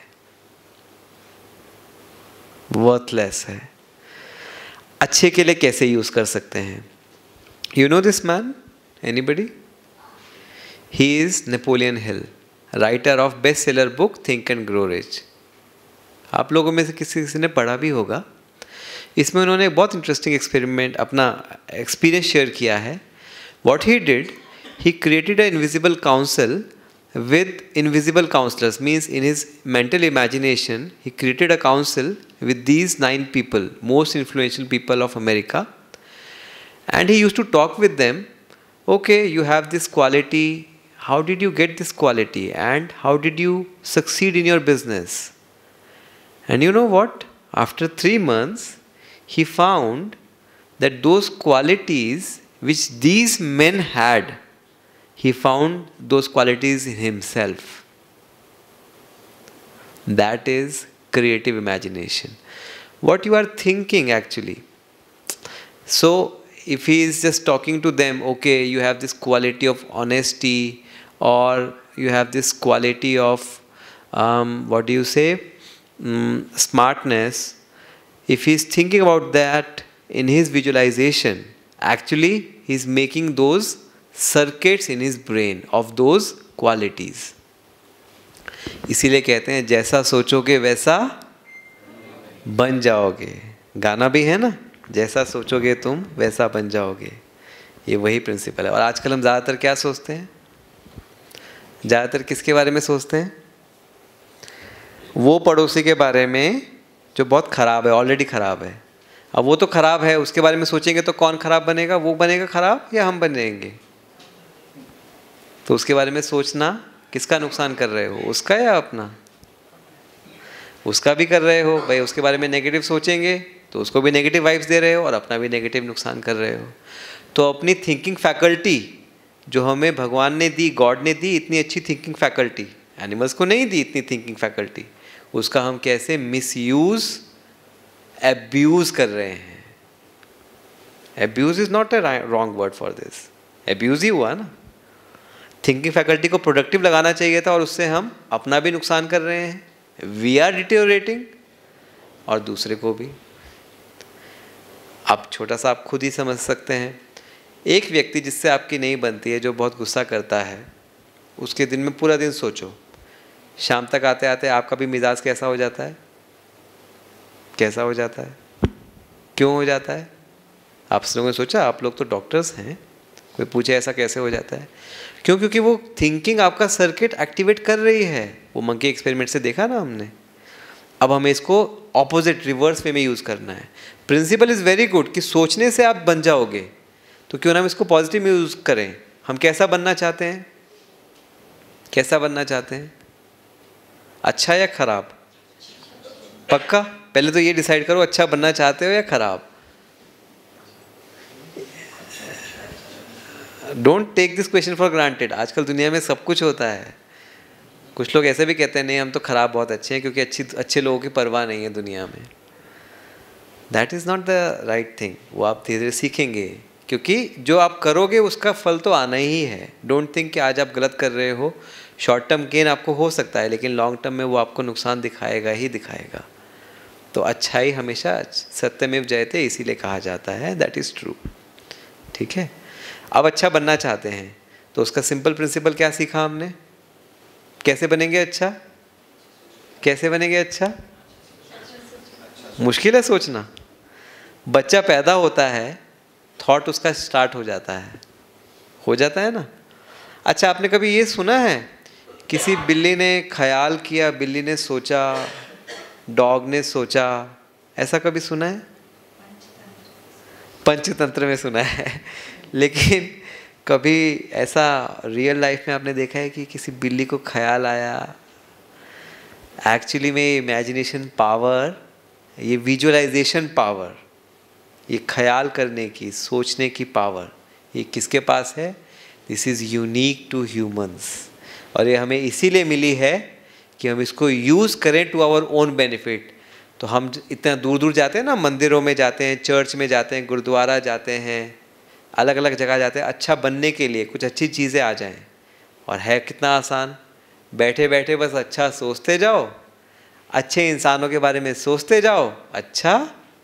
Speaker 1: वर्थलेस है। अच्छे के लिए कैसे यूज कर सकते हैं? You know this man, anybody? He is Napoleon Hill, writer of best seller book think and grow rich. आप लोगों में से किसी ने पढ़ा भी होगा। इसमें उन्होंने एक बहुत इंटरेस्टिंग एक्सपेरिमेंट, अपना एक्सपीरियंस शेयर किया है। What he did, he created an invisible council with invisible counselors. Means in his mental imagination, he created a council with these 9 people, most influential people of America. And he used to talk with them. Okay, you have this quality. How did you get this quality? And how did you succeed in your business? And you know what? After 3 months, he found that those qualities which these men had, he found those qualities in himself. That is creative imagination. What you are thinking actually. So if he is just talking to them, okay, you have this quality of honesty, or you have this quality of what do you say, smartness. If he is thinking about that in his visualization, actually he is making those circuits in his brain of those qualities. इसीलिए कहते हैं जैसा सोचोगे वैसा बन जाओगे। गाना भी है ना, जैसा सोचोगे तुम वैसा बन जाओगे। ये वही प्रिंसिपल है। और आजकल हम ज़्यादातर क्या सोचते हैं? ज़्यादातर किसके बारे में सोचते हैं? वो पड़ोसी के बारे में जो बहुत ख़राब है, ऑलरेडी ख़राब है। अब वो तो ख़राब है, उसके बारे में सोचेंगे तो कौन ख़राब बनेगा? वो बनेगा ख़राब या हम बनेंगे? तो उसके बारे में सोचना किसका नुकसान कर रहे हो, उसका या अपना? उसका भी कर रहे हो भाई, उसके बारे में नेगेटिव सोचेंगे तो उसको भी नेगेटिव वाइब्स दे रहे हो और अपना भी नेगेटिव नुकसान कर रहे हो। तो अपनी थिंकिंग फैकल्टी जो हमें भगवान ने दी, गॉड ने दी, इतनी अच्छी थिंकिंग फैकल्टी, एनिमल्स को नहीं दी इतनी थिंकिंग फैकल्टी, उसका हम कैसे मिसयूज, एब्यूज कर रहे हैं। Abuse is not a wrong word for this, abuse ही हुआ ना। थिंकिंग फैकल्टी को प्रोडक्टिव लगाना चाहिए था और उससे हम अपना भी नुकसान कर रहे हैं, वी आर डिटेरियोरेटिंग, और दूसरे को भी। अब छोटा सा आप खुद ही समझ सकते हैं, एक व्यक्ति जिससे आपकी नहीं बनती है, जो बहुत गुस्सा करता है, उसके दिन में पूरा दिन सोचो, शाम तक आते आते आपका भी मिजाज कैसा हो जाता है, कैसा हो जाता है, क्यों हो जाता है? आप लोगों ने सोचा, आप लोग तो डॉक्टर्स हैं, कोई पूछे ऐसा कैसे हो जाता है? क्यों? क्योंकि वो थिंकिंग आपका सर्किट एक्टिवेट कर रही है। वो मंकी एक्सपेरिमेंट से देखा ना हमने। अब हमें इसको ऑपोजिट, रिवर्स वे में यूज़ करना है। प्रिंसिपल इज़ वेरी गुड कि सोचने से आप बन जाओगे, तो क्यों ना हम इसको पॉजिटिव में यूज़ करें। हम कैसा बनना चाहते हैं? कैसा बनना चाहते हैं? अच्छा या खराब? पक्का? पहले तो ये डिसाइड करो, अच्छा बनना चाहते हो या खराब। Don't take this question for granted. आजकल दुनिया में सब कुछ होता है। कुछ लोग ऐसे भी कहते हैं नहीं हम तो खराब बहुत अच्छे हैं, क्योंकि अच्छे लोगों की परवाह नहीं है दुनिया में। That is not the right thing. वो आप धीरे धीरे सीखेंगे, क्योंकि जो आप करोगे उसका फल तो आना ही है। डोंट थिंक कि आज आप गलत कर रहे हो, शॉर्ट टर्म गेन आपको हो सकता है, लेकिन लॉन्ग टर्म में वो आपको नुकसान दिखाएगा ही दिखाएगा। तो अच्छाई हमेशा सत्यमेव जयते, इसीलिए कहा जाता है, दैट इज़ ट्रू। ठीक है, अब अच्छा बनना चाहते हैं तो उसका सिंपल प्रिंसिपल क्या सीखा हमने? कैसे बनेंगे अच्छा? कैसे बनेंगे अच्छा? मुश्किल है सोचना। बच्चा पैदा होता है, थॉट उसका स्टार्ट हो जाता है ना। अच्छा, आपने कभी ये सुना है किसी बिल्ली ने ख्याल किया, बिल्ली ने सोचा, डॉग ने सोचा, ऐसा कभी सुना है? पंचतंत्र में सुना है, लेकिन कभी ऐसा रियल लाइफ में आपने देखा है कि किसी बिल्ली को ख्याल आया? एक्चुअली में इमेजिनेशन पावर, ये विजुअलाइजेशन पावर, ये ख्याल करने की, सोचने की पावर, ये किसके पास है? This is unique to humans. और ये हमें इसीलिए मिली है कि हम इसको यूज़ करें टू आवर ओन बेनिफिट। तो हम इतना दूर दूर जाते हैं ना, मंदिरों में जाते हैं, चर्च में जाते हैं, गुरुद्वारा जाते हैं, अलग अलग जगह जाते हैं अच्छा बनने के लिए, कुछ अच्छी चीज़ें आ जाएं। और है कितना आसान, बैठे बैठे बस अच्छा सोचते जाओ, अच्छे इंसानों के बारे में सोचते जाओ, अच्छा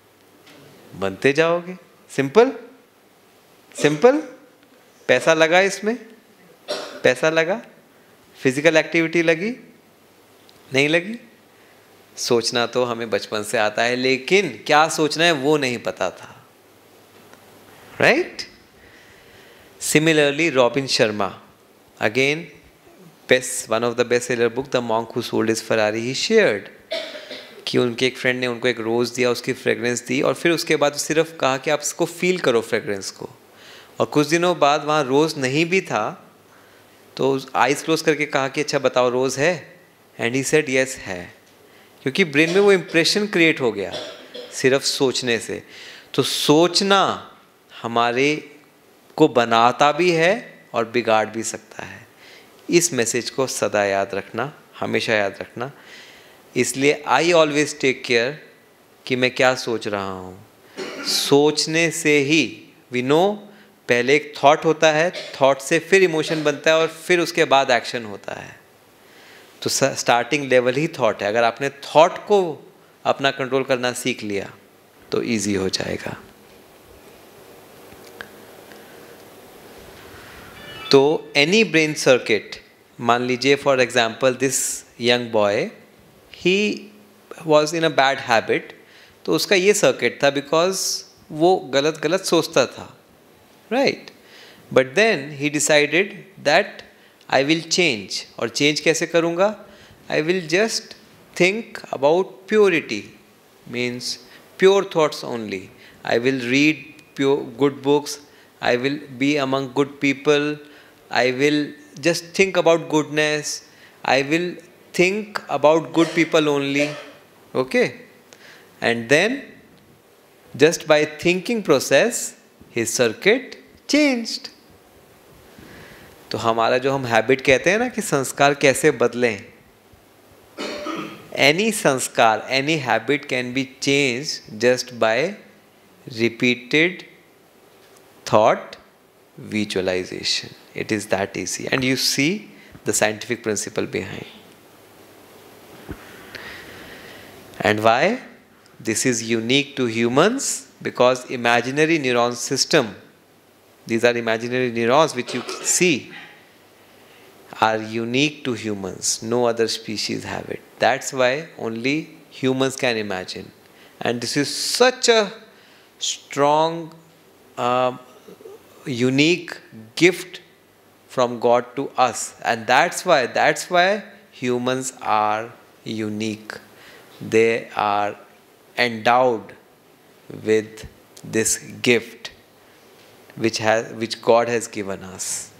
Speaker 1: बनते जाओगे। Simple simple. पैसा लगा इसमें? पैसा लगा? फिजिकल एक्टिविटी लगी? नहीं लगी? सोचना तो हमें बचपन से आता है, लेकिन क्या सोचना है वो नहीं पता था, right? Similarly, Robin Sharma, again, one of the best-seller book, The Monk Who Sold His Ferrari, he shared कि उनके एक फ्रेंड ने उनको एक रोज़ दिया, उसकी फ्रेगरेंस दी, और फिर उसके बाद सिर्फ कहा कि आप इसको फील करो फ्रेगरेंस को। और कुछ दिनों बाद वहाँ रोज़ नहीं भी था, तो आइज़ क्लोज करके कहा कि अच्छा बताओ रोज़ है? एंड ही सेड यस है, क्योंकि ब्रेन में वो इम्प्रेशन क्रिएट हो गया सिर्फ सोचने से। तो सोचना हमारे को बनाता भी है और बिगाड़ भी सकता है। इस मैसेज को सदा याद रखना, हमेशा याद रखना। इसलिए आई ऑलवेज टेक केयर कि मैं क्या सोच रहा हूँ। सोचने से ही वी नो, पहले एक थॉट होता है, थॉट से फिर इमोशन बनता है और फिर उसके बाद एक्शन होता है। तो स्टार्टिंग लेवल ही थॉट है। अगर आपने थॉट को अपना कंट्रोल करना सीख लिया तो ईजी हो जाएगा। तो एनी ब्रेन सर्किट, मान लीजिए for example this young boy, he was in a bad habit, तो उसका ये सर्किट था बिकॉज वो गलत गलत सोचता था, right? But then he decided that I will change. और चेंज कैसे करूँगा? I will just think about purity, means pure thoughts only. I will read good books, I will be among good people, I will just think about goodness, I will think about good people only, Okay, and then just by thinking process his circuit changed. तो हमारा जो हम habit कहते हैं ना कि संस्कार कैसे बदलें, any sanskar, any habit can be changed just by repeated thought visualization. It is that easy, and you see the scientific principle behind. And why? This is unique to humans because imaginary neuron system, these are imaginary neurons which you see, are unique to humans. No other species have it. That's why only humans can imagine. And this is such a strong, unique gift from God to us. And that's why humans are unique. They are endowed with this gift which God has given us.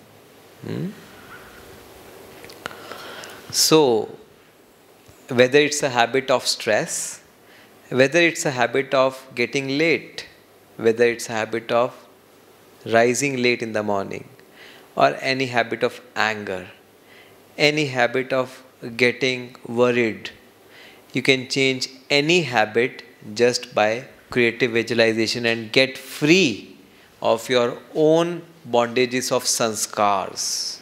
Speaker 1: So, whether it's a habit of stress, whether it's a habit of getting late, whether it's a habit of rising late in the morning, or any habit of anger, any habit of getting worried, you can change any habit just by creative visualization and get free of your own bondages of sanskars.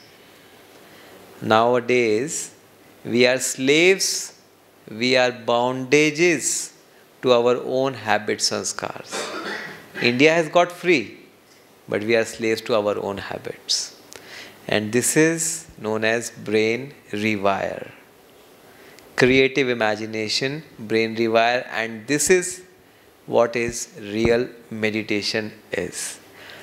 Speaker 1: Nowadays, we are slaves, we are bondages to our own habit sanskars. India has got free, but we are slaves to our own habits. And this is known as brain rewire. Creative imagination, brain rewire, and this is what is real meditation is.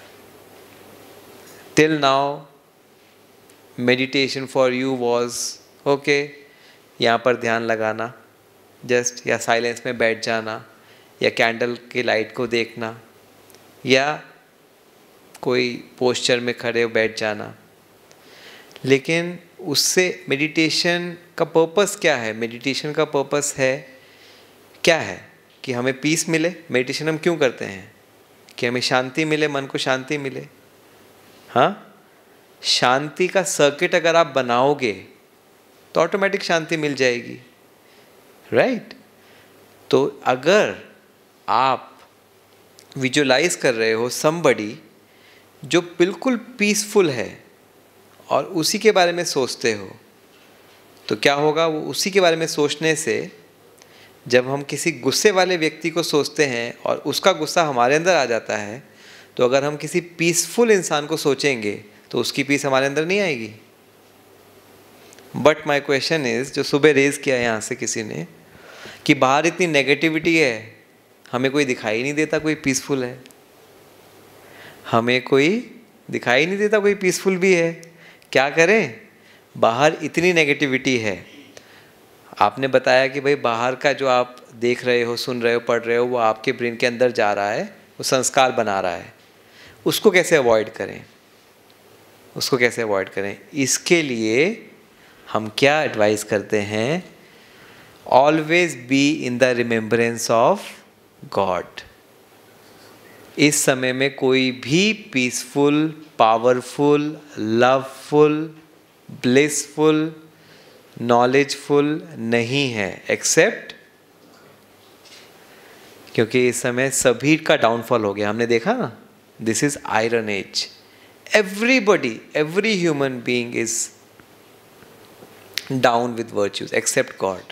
Speaker 1: Till now, meditation for you was okay, यहाँ पर ध्यान लगाना, just या silence में बैठ जाना, या candle की लाइट को देखना, या कोई पोस्चर में खड़े हो बैठ जाना. लेकिन उससे मेडिटेशन का पर्पस क्या है? मेडिटेशन का पर्पस है क्या है? कि हमें पीस मिले. मेडिटेशन हम क्यों करते हैं? कि हमें शांति मिले, मन को शांति मिले. हाँ, शांति का सर्किट अगर आप बनाओगे तो ऑटोमेटिक शांति मिल जाएगी, राइट? तो अगर आप विजुलाइज कर रहे हो समबडी जो बिल्कुल पीसफुल है और उसी के बारे में सोचते हो, तो क्या होगा? वो उसी के बारे में सोचने से जब हम किसी गुस्से वाले व्यक्ति को सोचते हैं और उसका गुस्सा हमारे अंदर आ जाता है, तो अगर हम किसी पीसफुल इंसान को सोचेंगे तो उसकी पीस हमारे अंदर नहीं आएगी. बट माई क्वेश्चन इज, जो सुबह रेज किया यहाँ से किसी ने, कि बाहर इतनी नेगेटिविटी है, हमें कोई दिखाई नहीं देता कोई पीसफुल है, हमें कोई दिखाई नहीं देता कोई पीसफुल भी है. क्या करें? बाहर इतनी नेगेटिविटी है. आपने बताया कि भाई बाहर का जो आप देख रहे हो, सुन रहे हो, पढ़ रहे हो, वो आपके ब्रेन के अंदर जा रहा है, वो संस्कार बना रहा है. उसको कैसे अवॉइड करें? उसको कैसे अवॉइड करें? इसके लिए हम क्या एडवाइस करते हैं? Always be in the remembrance of God. इस समय में कोई भी peaceful, powerful, loveful, blissful, knowledgeful नहीं है एक्सेप्ट, क्योंकि इस समय सभी का डाउनफॉल हो गया. हमने देखा ना, this is iron age. Everybody, every human being is down with virtues except God.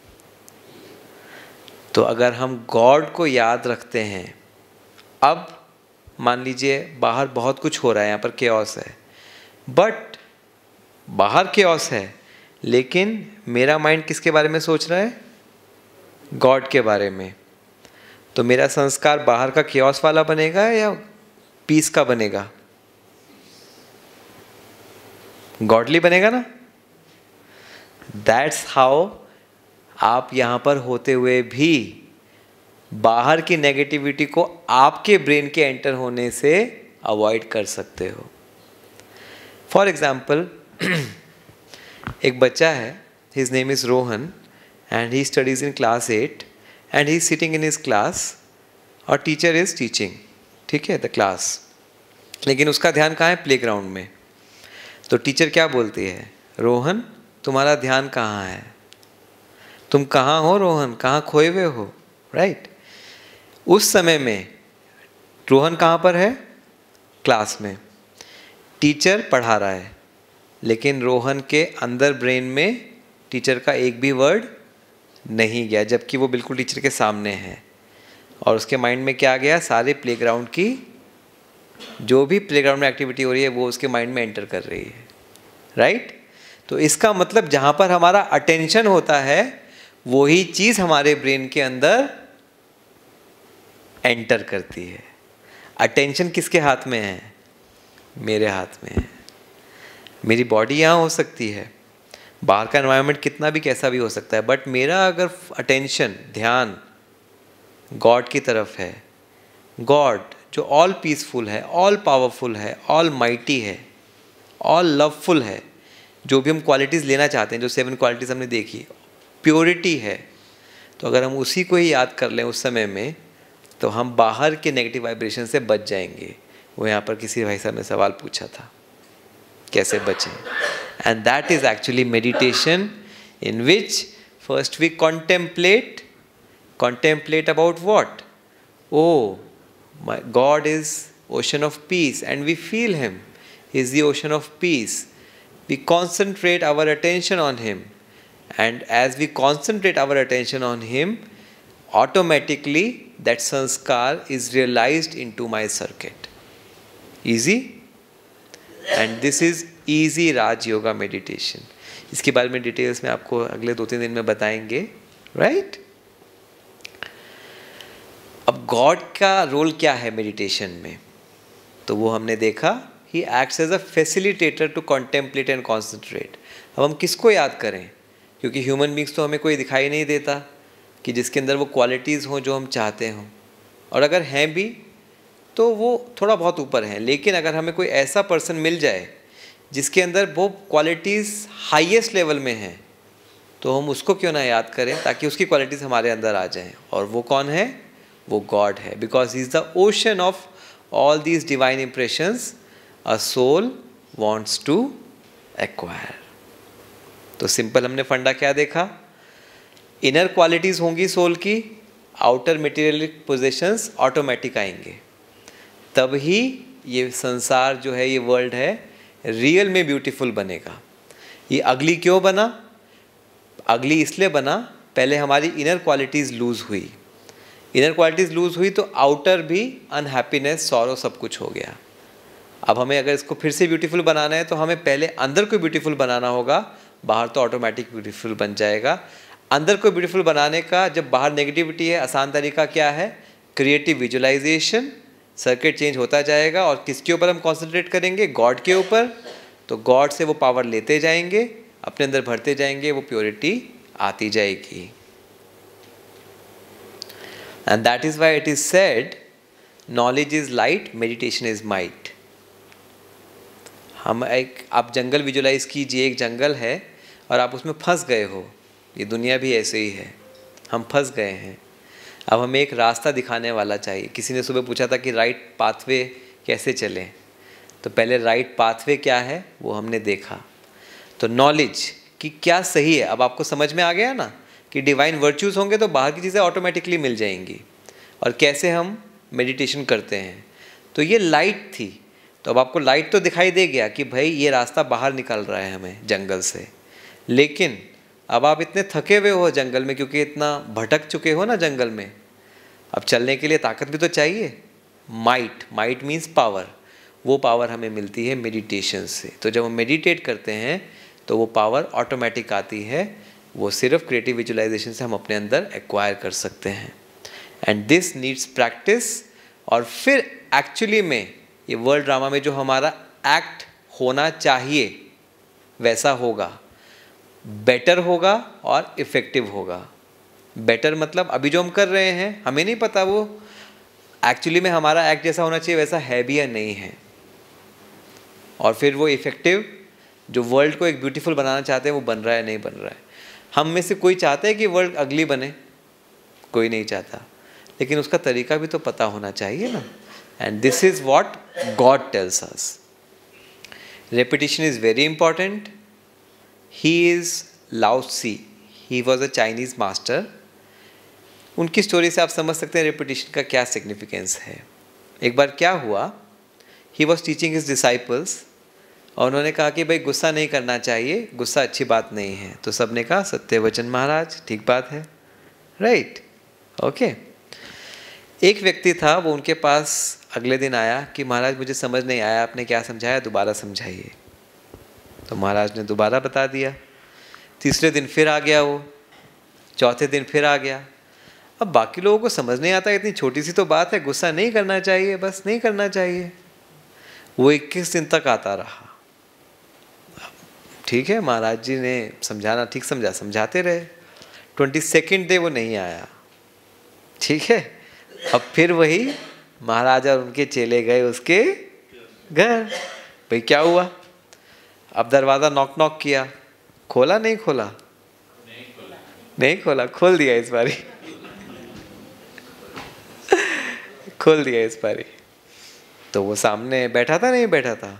Speaker 1: तो अगर हम गॉड को याद रखते हैं, अब मान लीजिए बाहर बहुत कुछ हो रहा है, यहाँ पर केओस है, बट बाहर केओस है, लेकिन मेरा माइंड किसके बारे में सोच रहा है? गॉड के बारे में. तो मेरा संस्कार बाहर का केओस वाला बनेगा या पीस का बनेगा? गॉडली बनेगा ना. दैट्स हाउ आप यहाँ पर होते हुए भी बाहर की नेगेटिविटी को आपके ब्रेन के एंटर होने से अवॉइड कर सकते हो. फॉर एग्जाम्पल, एक बच्चा है, his name is Rohan, and he studies in class 8 and he is sitting in his class और टीचर इज टीचिंग, ठीक है, द क्लास, लेकिन उसका ध्यान कहाँ है? प्लेग्राउंड में. तो टीचर क्या बोलती है? रोहन तुम्हारा ध्यान कहाँ है? तुम कहाँ हो रोहन? कहाँ खोए हुए हो? राइट. उस समय में रोहन कहाँ पर है? क्लास में. टीचर पढ़ा रहा है, लेकिन रोहन के अंदर ब्रेन में टीचर का एक भी वर्ड नहीं गया, जबकि वो बिल्कुल टीचर के सामने है. और उसके माइंड में क्या गया? सारे प्लेग्राउंड की जो भी प्लेग्राउंड में एक्टिविटी हो रही है वो उसके माइंड में एंटर कर रही है. राइट. तो इसका मतलब जहाँ पर हमारा अटेंशन होता है वही चीज़ हमारे ब्रेन के अंदर एंटर करती है. अटेंशन किसके हाथ में है? मेरे हाथ में है. मेरी बॉडी यहाँ हो सकती है, बाहर का एनवायरनमेंट कितना भी कैसा भी हो सकता है, बट मेरा अगर अटेंशन, ध्यान गॉड की तरफ है, गॉड जो ऑल पीसफुल है, ऑल पावरफुल है, ऑल माइटी है, ऑल लवफुल है, जो भी हम क्वालिटीज़ लेना चाहते हैं, जो 7 क्वालिटीज़ हमने देखी, प्योरिटी है, तो अगर हम उसी को ही याद कर लें उस समय में, तो हम बाहर के नेगेटिव वाइब्रेशन से बच जाएंगे. वो यहाँ पर किसी भाई साहब ने सवाल पूछा था, कैसे बचें? And that is actually meditation, in which first we contemplate about what? Oh, my God is ocean of peace, and we feel him. He is the ocean of peace. We concentrate our attention on him, and as we concentrate our attention on him, automatically that sanskar is realized into my circuit. Easy? And this is easy Raj Yoga meditation. इसके बारे में details में आपको अगले 2-3 दिन में बताएंगे. Right. अब गॉड का रोल क्या है मेडिटेशन में? तो वो हमने देखा, he acts as a facilitator to contemplate and concentrate. अब हम किसको याद करें? क्योंकि ह्यूमन बींग्स तो हमें कोई दिखाई नहीं देता कि जिसके अंदर वो क्वालिटीज़ हों जो हम चाहते हों, और अगर हैं भी तो वो थोड़ा बहुत ऊपर हैं. लेकिन अगर हमें कोई ऐसा पर्सन मिल जाए जिसके अंदर वो क्वालिटीज़ हाईएस्ट लेवल में हैं, तो हम उसको क्यों ना याद करें, ताकि उसकी क्वालिटीज़ हमारे अंदर आ जाएं. और वो कौन है? वो गॉड है. Because he is the ocean of all these divine impressions a soul wants to acquire. तो सिंपल हमने फंडा क्या देखा? इनर क्वालिटीज होंगी सोल की, आउटर मटेरियलिक पोजेशंस ऑटोमेटिक आएंगे. तब ही ये संसार जो है, ये वर्ल्ड है, रियल में ब्यूटीफुल बनेगा. ये अगली क्यों बना? अगली इसलिए बना, पहले हमारी इनर क्वालिटीज़ लूज़ हुई. इनर क्वालिटीज़ लूज़ हुई तो आउटर भी अनहैप्पीनेस, सॉरो सब कुछ हो गया. अब हमें अगर इसको फिर से ब्यूटीफुल बनाना है तो हमें पहले अंदर को ब्यूटीफुल बनाना होगा. बाहर तो ऑटोमेटिक ब्यूटीफुल बन जाएगा. अंदर को ब्यूटीफुल बनाने का, जब बाहर नेगेटिविटी है, आसान तरीका क्या है? Creative visualisation. सर्किट चेंज होता जाएगा. और किसके ऊपर हम कॉन्सेंट्रेट करेंगे? गॉड के ऊपर. तो गॉड से वो पावर लेते जाएंगे, अपने अंदर भरते जाएंगे, वो प्योरिटी आती जाएगी. And that is why it is said, knowledge is light, meditation is might. आप जंगल विजुलाइज कीजिए, एक जंगल है और आप उसमें फंस गए हो. ये दुनिया भी ऐसे ही है, हम फंस गए हैं. अब हमें एक रास्ता दिखाने वाला चाहिए. किसी ने सुबह पूछा था कि राइट पाथवे कैसे चलें, तो पहले राइट पाथवे क्या है वो हमने देखा. तो नॉलेज कि क्या सही है, अब आपको समझ में आ गया ना कि डिवाइन वर्च्यूज़ होंगे तो बाहर की चीज़ें ऑटोमेटिकली मिल जाएंगी. और कैसे हम मेडिटेशन करते हैं, तो ये लाइट थी. तो अब आपको लाइट तो दिखाई दे गया कि भाई ये रास्ता बाहर निकल रहा है हमें जंगल से. लेकिन अब आप इतने थके हुए हो जंगल में, क्योंकि इतना भटक चुके हो ना जंगल में, अब चलने के लिए ताकत भी तो चाहिए. Might means power. वो पावर हमें मिलती है मेडिटेशन से. तो जब हम मेडिटेट करते हैं तो वो पावर ऑटोमेटिक आती है. वो सिर्फ क्रिएटिव विजुअलाइजेशन से हम अपने अंदर एक्वायर कर सकते हैं. And this needs practice. और फिर एक्चुअली में ये वर्ल्ड ड्रामा में जो हमारा एक्ट होना चाहिए वैसा होगा, बेटर होगा और इफ़ेक्टिव होगा. बेटर मतलब अभी जो हम कर रहे हैं हमें नहीं पता वो एक्चुअली में हमारा एक्ट जैसा होना चाहिए वैसा है भी या नहीं है. और फिर वो इफ़ेक्टिव, जो वर्ल्ड को एक ब्यूटीफुल बनाना चाहते हैं, वो बन रहा है नहीं बन रहा है. हम में से कोई चाहता है कि वर्ल्ड अगली बने? कोई नहीं चाहता, लेकिन उसका तरीका भी तो पता होना चाहिए ना. And this is what God tells us. Repetition is very important. He is Lao Tzu. He was a Chinese master. उनकी स्टोरी से आप समझ सकते हैं रेपिटेशन का क्या सिग्निफिकेंस है. एक बार क्या हुआ, he was teaching his disciples, और उन्होंने कहा कि भाई गुस्सा नहीं करना चाहिए, गुस्सा अच्छी बात नहीं है. तो सब ने कहा सत्यवचन महाराज, ठीक बात है, राइट, ओके. एक व्यक्ति था, वो उनके पास अगले दिन आया कि महाराज मुझे समझ नहीं आया, आपने क्या समझाया, दोबारा समझाइए. तो महाराज ने दोबारा बता दिया. तीसरे दिन फिर आ गया वो, चौथे दिन फिर आ गया. अब बाकी लोगों को समझ नहीं आता, इतनी छोटी सी तो बात है, गुस्सा नहीं करना चाहिए, बस नहीं करना चाहिए. वो 21 दिन तक आता रहा. ठीक है, महाराज जी ने समझाना ठीक समझा, समझाते रहे. 22nd डे वो नहीं आया. ठीक है, अब फिर वही महाराज और उनके चेले गए उसके घर. भाई क्या हुआ? अब दरवाज़ा नॉक नॉक किया, खोला नहीं खोला? नहीं खोला. खोल दिया इस बारी. खोल दिया इस बारी. तो वो सामने बैठा था, नहीं बैठा था?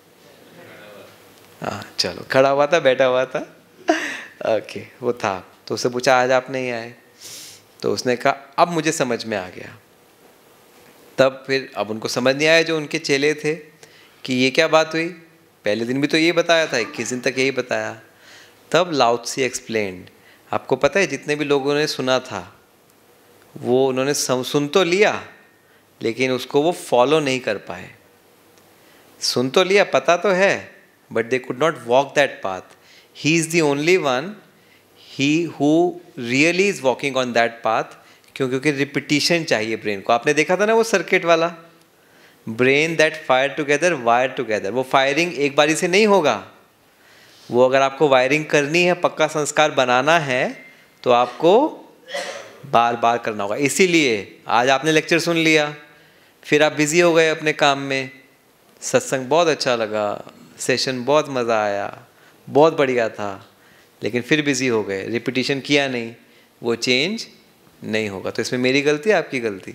Speaker 1: हाँ चलो, खड़ा हुआ था, बैठा हुआ था, ओके, वो था. तो उससे पूछा आज आप नहीं आए? तो उसने कहा अब मुझे समझ में आ गया. तब फिर अब उनको समझ नहीं आया जो उनके चेले थे कि ये क्या बात हुई, पहले दिन भी तो ये बताया था, 21 दिन तक यही बताया. तब लाओ त्से एक्सप्लेन्ड. आपको पता है जितने भी लोगों ने सुना था वो उन्होंने सुन तो लिया, लेकिन उसको वो फॉलो नहीं कर पाए. सुन तो लिया, पता तो है, but they could not walk that path. He is the only one, he who really is walking on that path. क्योंकि रिपीटिशन चाहिए ब्रेन को. आपने देखा था ना वो सर्किट वाला, brain that fire together wire together. वो फायरिंग एक बारी से नहीं होगा. वो अगर आपको वायरिंग करनी है, पक्का संस्कार बनाना है, तो आपको बार बार करना होगा. इसीलिए आज आपने लेक्चर सुन लिया, फिर आप बिजी हो गए अपने काम में, सत्संग बहुत अच्छा लगा, सेशन बहुत मज़ा आया, बहुत बढ़िया था, लेकिन फिर बिजी हो गए, रिपीटिशन किया नहीं, वो चेंज नहीं होगा. तो इसमें मेरी गलती है, आपकी गलती?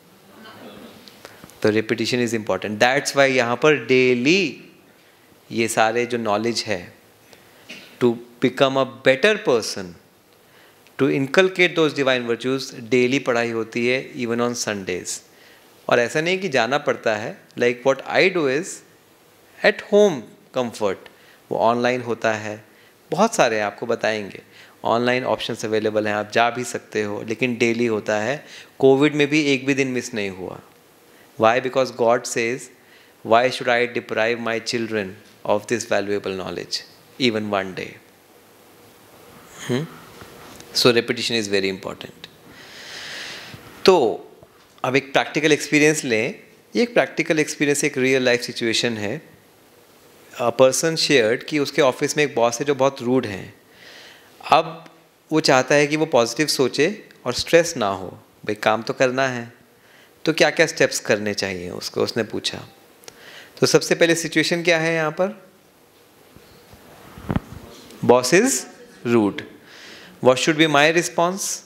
Speaker 1: तो repetition is important. That's why यहाँ पर डेली ये सारे जो नॉलेज है, to become a better person, to inculcate those divine virtues, daily पढ़ाई होती है, इवन ऑन संडेज. और ऐसा नहीं कि जाना पड़ता है. Like what I do is at home comfort, वो ऑनलाइन होता है, बहुत सारे हैं, आपको बताएंगे. ऑनलाइन ऑप्शंस अवेलेबल हैं, आप जा भी सकते हो, लेकिन डेली होता है. कोविड में भी एक भी दिन मिस नहीं हुआ. Why? Because God says why should I deprive my children of this valuable knowledge even one day. So repetition is very important. तो अब एक प्रैक्टिकल एक्सपीरियंस लें. ये एक प्रैक्टिकल एक्सपीरियंस, एक रियल लाइफ सिचुएशन है. अ पर्सन शेयर्ड कि उसके ऑफिस में एक बॉस है जो बहुत रूड हैं. अब वो चाहता है कि वो पॉजिटिव सोचे और स्ट्रेस ना हो. भाई काम तो करना है, तो क्या क्या स्टेप्स करने चाहिए उसको, उसने पूछा. तो सबसे पहले सिचुएशन क्या है यहाँ पर? Boss is rude. What should be my response?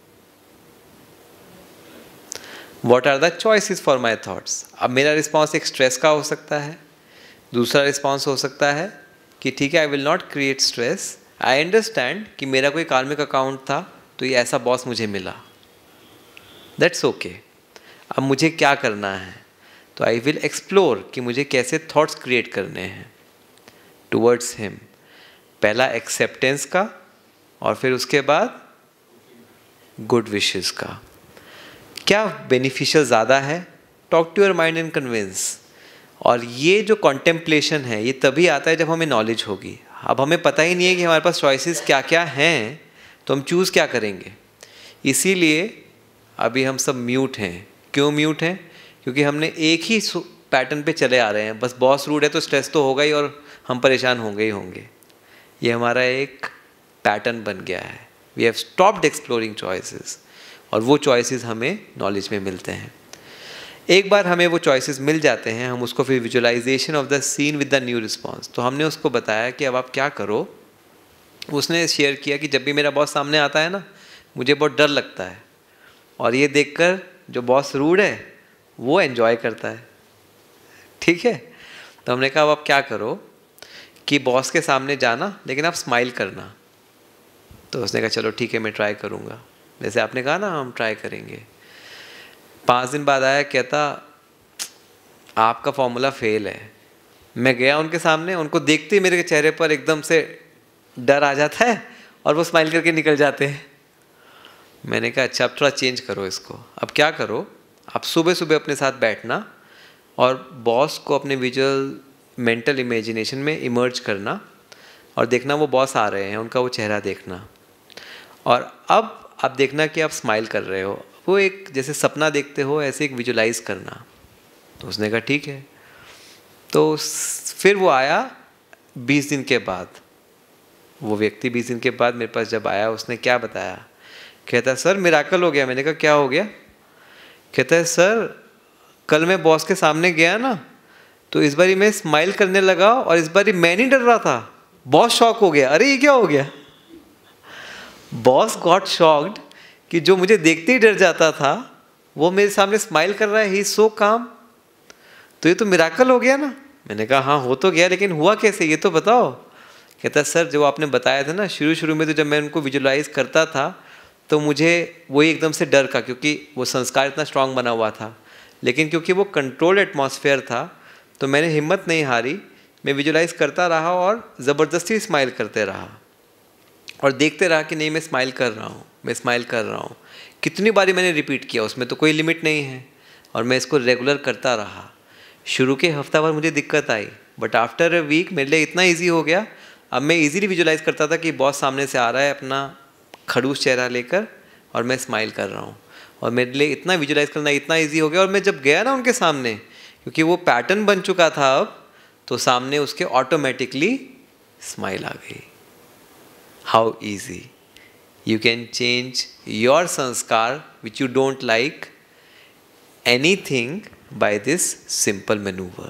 Speaker 1: What are the choices for my thoughts? अब मेरा रिस्पॉन्स एक स्ट्रेस का हो सकता है. दूसरा रिस्पॉन्स हो सकता है कि ठीक है, I will not create stress. I understand कि मेरा कोई कार्मिक अकाउंट था, तो ये ऐसा बॉस मुझे मिला, दैट्स ओके. अब मुझे क्या करना है? तो आई विल एक्सप्लोर कि मुझे कैसे थॉट्स क्रिएट करने हैं टुवर्ड्स हिम. पहला एक्सेप्टेंस का, और फिर उसके बाद गुड विशेस का. क्या बेनिफिशियल ज़्यादा है? Talk to your mind and convince. और ये जो कॉन्टेम्पलेशन है, ये तभी आता है जब हमें नॉलेज होगी. अब हमें पता ही नहीं है कि हमारे पास चॉइसेस क्या क्या हैं, तो हम चूज़ क्या करेंगे. इसीलिए अभी हम सब म्यूट हैं. क्यों म्यूट हैं? क्योंकि हमने एक ही पैटर्न पे चले आ रहे हैं. बस बॉस रूड है तो स्ट्रेस तो होगा ही, और हम परेशान होंगे ही होंगे. ये हमारा एक पैटर्न बन गया है. We have stopped exploring choices, और वो चॉइसेस हमें नॉलेज में मिलते हैं. एक बार हमें वो चॉइसेस मिल जाते हैं, हम उसको फिर visualization of the scene with the new response. तो हमने उसको बताया कि अब आप क्या करो उसने शेयर किया कि जब भी मेरा बॉस सामने आता है ना, मुझे बहुत डर लगता है, और ये देखकर जो बॉस रूड है वो एंजॉय करता है। ठीक है, तो हमने कहा अब आप क्या करो कि बॉस के सामने जाना, लेकिन आप स्माइल करना। तो उसने कहा चलो ठीक है, मैं ट्राई करूँगा, जैसे आपने कहा ना हम ट्राई करेंगे। 5 दिन बाद आया, कहता आपका फॉर्मूला फेल है। मैं गया उनके सामने, उनको देखते ही मेरे चेहरे पर एकदम से डर आ जाता है और वो स्माइल करके निकल जाते हैं। मैंने कहा अच्छा अब थोड़ा चेंज करो इसको। अब क्या करो, आप सुबह सुबह अपने साथ बैठना और बॉस को अपने विजुअल मेंटल इमेजिनेशन में इमर्ज करना और देखना वो बॉस आ रहे हैं, उनका वो चेहरा देखना, और अब आप देखना कि आप स्माइल कर रहे हो। वो एक जैसे सपना देखते हो ऐसे एक विजुलाइज करना। तो उसने कहा ठीक है। तो फिर वो आया 20 दिन के बाद, वो व्यक्ति 20 दिन के बाद मेरे पास जब आया, उसने क्या बताया, कहता है सर मिराकल हो गया। मैंने कहा क्या हो गया? कहता है सर कल मैं बॉस के सामने गया ना, तो इस बारी मैं स्माइल करने लगा और इस बारी मैं नहीं डर रहा था, बॉस शॉक हो गया, अरे ये क्या हो गया। बॉस गॉट शॉक्ड कि जो मुझे देखते ही डर जाता था वो मेरे सामने स्माइल कर रहा है, ही इज सो काम। तो ये तो मिराकल हो गया ना। मैंने कहा हाँ हो तो गया, लेकिन हुआ कैसे ये तो बताओ। कहता सर जो आपने बताया था ना, शुरू शुरू में तो जब मैं उनको विजुलाइज करता था तो मुझे वही एकदम से डर का, क्योंकि वो संस्कार इतना स्ट्रांग बना हुआ था, लेकिन क्योंकि वो कंट्रोल्ड एटमॉस्फेयर था तो मैंने हिम्मत नहीं हारी, मैं विजुलाइज करता रहा और ज़बरदस्ती स्माइल करते रहा और देखते रहा कि नहीं मैं स्माइल कर रहा हूँ, मैं स्माइल कर रहा हूँ। कितनी बारी मैंने रिपीट किया, उसमें तो कोई लिमिट नहीं है, और मैं इसको रेगुलर करता रहा। शुरू के हफ्ता भर मुझे दिक्कत आई, बट आफ्टर अ वीक मेरे लिए इतना ईजी हो गया। अब मैं ईजीली विजुलाइज करता था कि बॉस सामने से आ रहा है अपना खड़ूस चेहरा लेकर और मैं स्माइल कर रहा हूँ, और मेरे लिए इतना विजुलाइज करना इतना ईजी हो गया। और मैं जब गया ना उनके सामने, क्योंकि वो पैटर्न बन चुका था अब, तो सामने उसके ऑटोमेटिकली स्माइल आ गई। How easy you can change your sanskar which you don't like anything by this simple maneuver.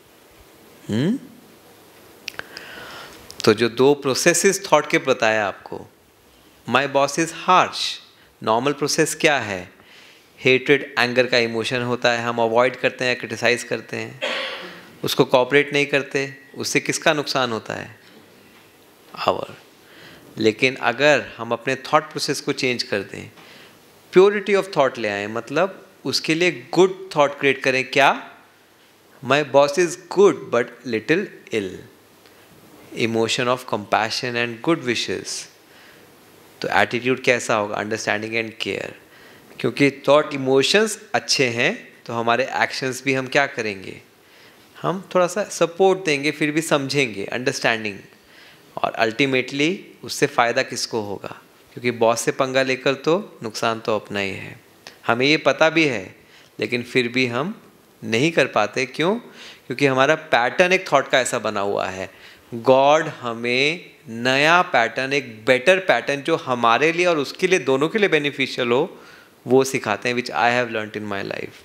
Speaker 1: तो जो 2 प्रोसेसेस थॉट के बताया आपको, my boss is harsh, normal process क्या है, हेट्रेड एंगर का इमोशन होता है, हम अवॉइड करते हैं, क्रिटिसाइज करते हैं, उसको कॉपरेट नहीं करते, उससे किसका नुकसान होता है, आवर। लेकिन अगर हम अपने थॉट प्रोसेस को चेंज कर दें, प्योरिटी ऑफ थॉट ले आए, मतलब उसके लिए गुड थॉट क्रिएट करें, क्या, my boss is good but little ill, emotion of compassion and good wishes. तो एटीट्यूड कैसा होगा, अंडरस्टैंडिंग एंड केयर। क्योंकि थॉट इमोशंस अच्छे हैं तो हमारे एक्शंस भी हम क्या करेंगे, हम थोड़ा सा सपोर्ट देंगे, फिर भी समझेंगे, अंडरस्टैंडिंग, और अल्टीमेटली उससे फ़ायदा किसको होगा, क्योंकि बॉस से पंगा लेकर तो नुकसान तो अपना ही है। हमें ये पता भी है लेकिन फिर भी हम नहीं कर पाते, क्यों? क्योंकि हमारा पैटर्न एक थॉट का ऐसा बना हुआ है। गॉड हमें नया पैटर्न, एक बेटर पैटर्न जो हमारे लिए और उसके लिए, दोनों के लिए बेनिफिशियल हो, वो सिखाते हैं, which I have learned in my life.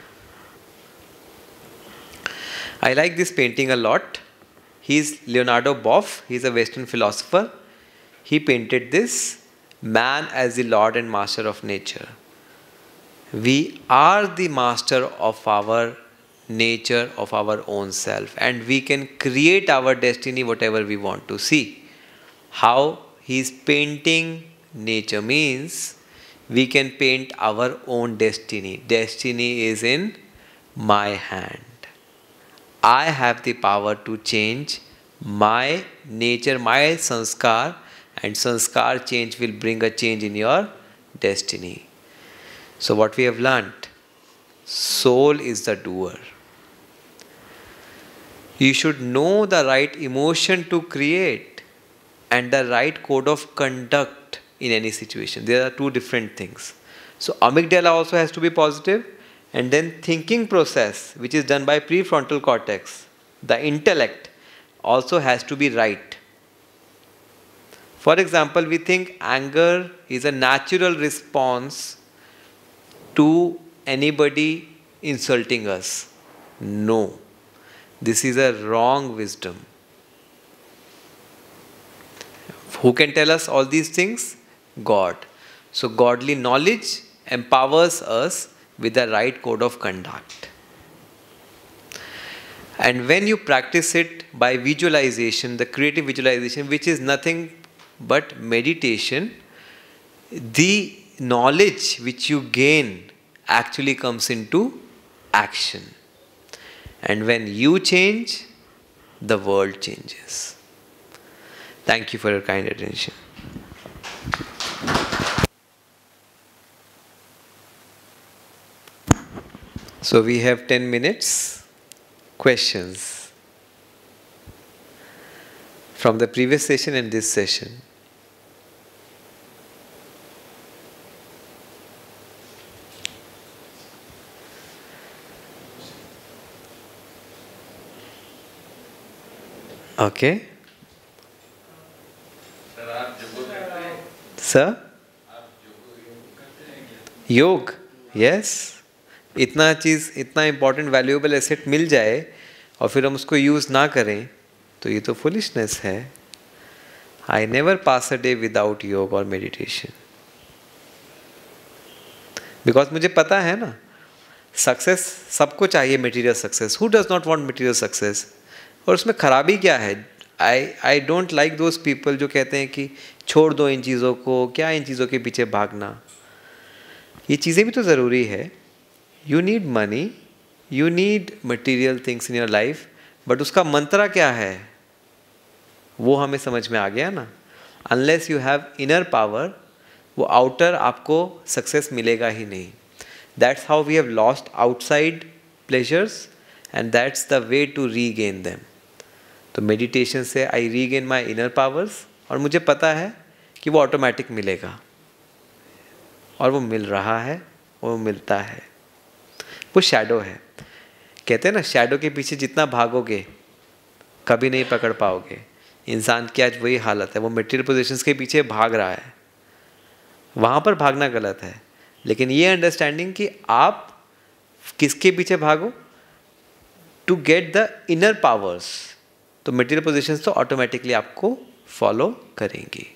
Speaker 1: I like this painting a lot. He is Leonardo Boff. He is a Western philosopher. He painted this man as the lord and master of nature. We are the master of our nature, of our own self, and we can create our destiny whatever we want to. See how he is painting nature means we can paint our own destiny. Destiny is in my hand. I have the power to change my nature, my sanskar, and sanskar change will bring a change in your destiny. So what we have learnt, soul is the doer. You should know the right emotion to create and the right code of conduct in any situation. There are 2 different things. So amygdala also has to be positive, and then thinking process, which is done by prefrontal cortex, the intellect, also has to be right. For example, we think anger is a natural response to anybody insulting us. No, this is a wrong wisdom. Who can tell us all these things? God. So godly knowledge empowers us with the right code of conduct. And when you practice it by visualization, the creative visualization, which is nothing but meditation, the knowledge which you gain actually comes into action. And when you change, the world changes. Thank you for your kind attention. So we have 10 minutes. Questions from the previous session and this session. Okay. Sir? योग? Yes. इतना चीज़, इतना important valuable asset मिल जाए और फिर हम उसको use ना करें तो ये तो फुलिशनेस है. I never pass a day without yoga और मेडिटेशन. बिकॉज मुझे पता है ना, सक्सेस सबको चाहिए, material success. Who does not want material success? और उसमें खराबी क्या है? I don't like those people जो कहते हैं कि छोड़ दो इन चीज़ों को, क्या इन चीज़ों के पीछे भागना. ये चीज़ें भी तो ज़रूरी है. You need money, you need material things in your life, but उसका मंत्रा क्या है वो हमें समझ में आ गया ना. Unless you have inner power, वो आउटर आपको सक्सेस मिलेगा ही नहीं. That's how we have lost outside pleasures and that's the way to regain them. तो मेडिटेशन से I regain my inner powers और मुझे पता है कि वो ऑटोमेटिक मिलेगा और वो मिल रहा है, वो मिलता है. वो शैडो है. कहते हैं ना, शैडो के पीछे जितना भागोगे कभी नहीं पकड़ पाओगे. इंसान की आज वही हालत है. वो मटेरियल पोजीशंस के पीछे भाग रहा है. वहाँ पर भागना गलत है, लेकिन ये अंडरस्टैंडिंग कि आप किसके पीछे भागो to get the inner powers, तो मटेरियल पोजीशंस तो ऑटोमेटिकली आपको फॉलो करेंगी.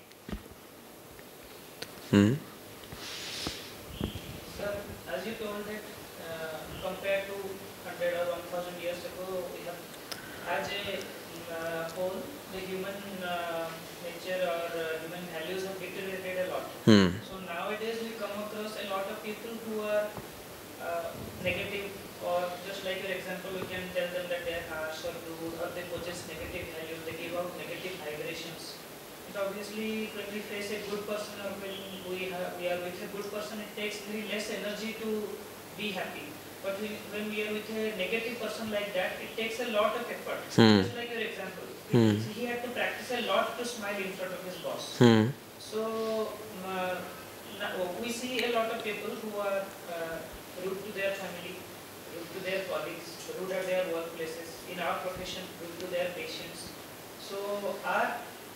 Speaker 3: So nowadays we come across a lot of people who are negative, or just like your example, we can tell them that they are harsh or rude, or they possess negative values, they give out negative vibrations. But obviously, when we face a good person or when we are with a good person, it takes very less energy to be happy. But when we are with a negative person like that, it takes a lot of effort. Just like your example, he had to practice a lot to smile in front of his boss. So we see a lot of people who are rude to their family, rude to their colleagues, rude at their workplaces, in our profession, rude to their patients. So are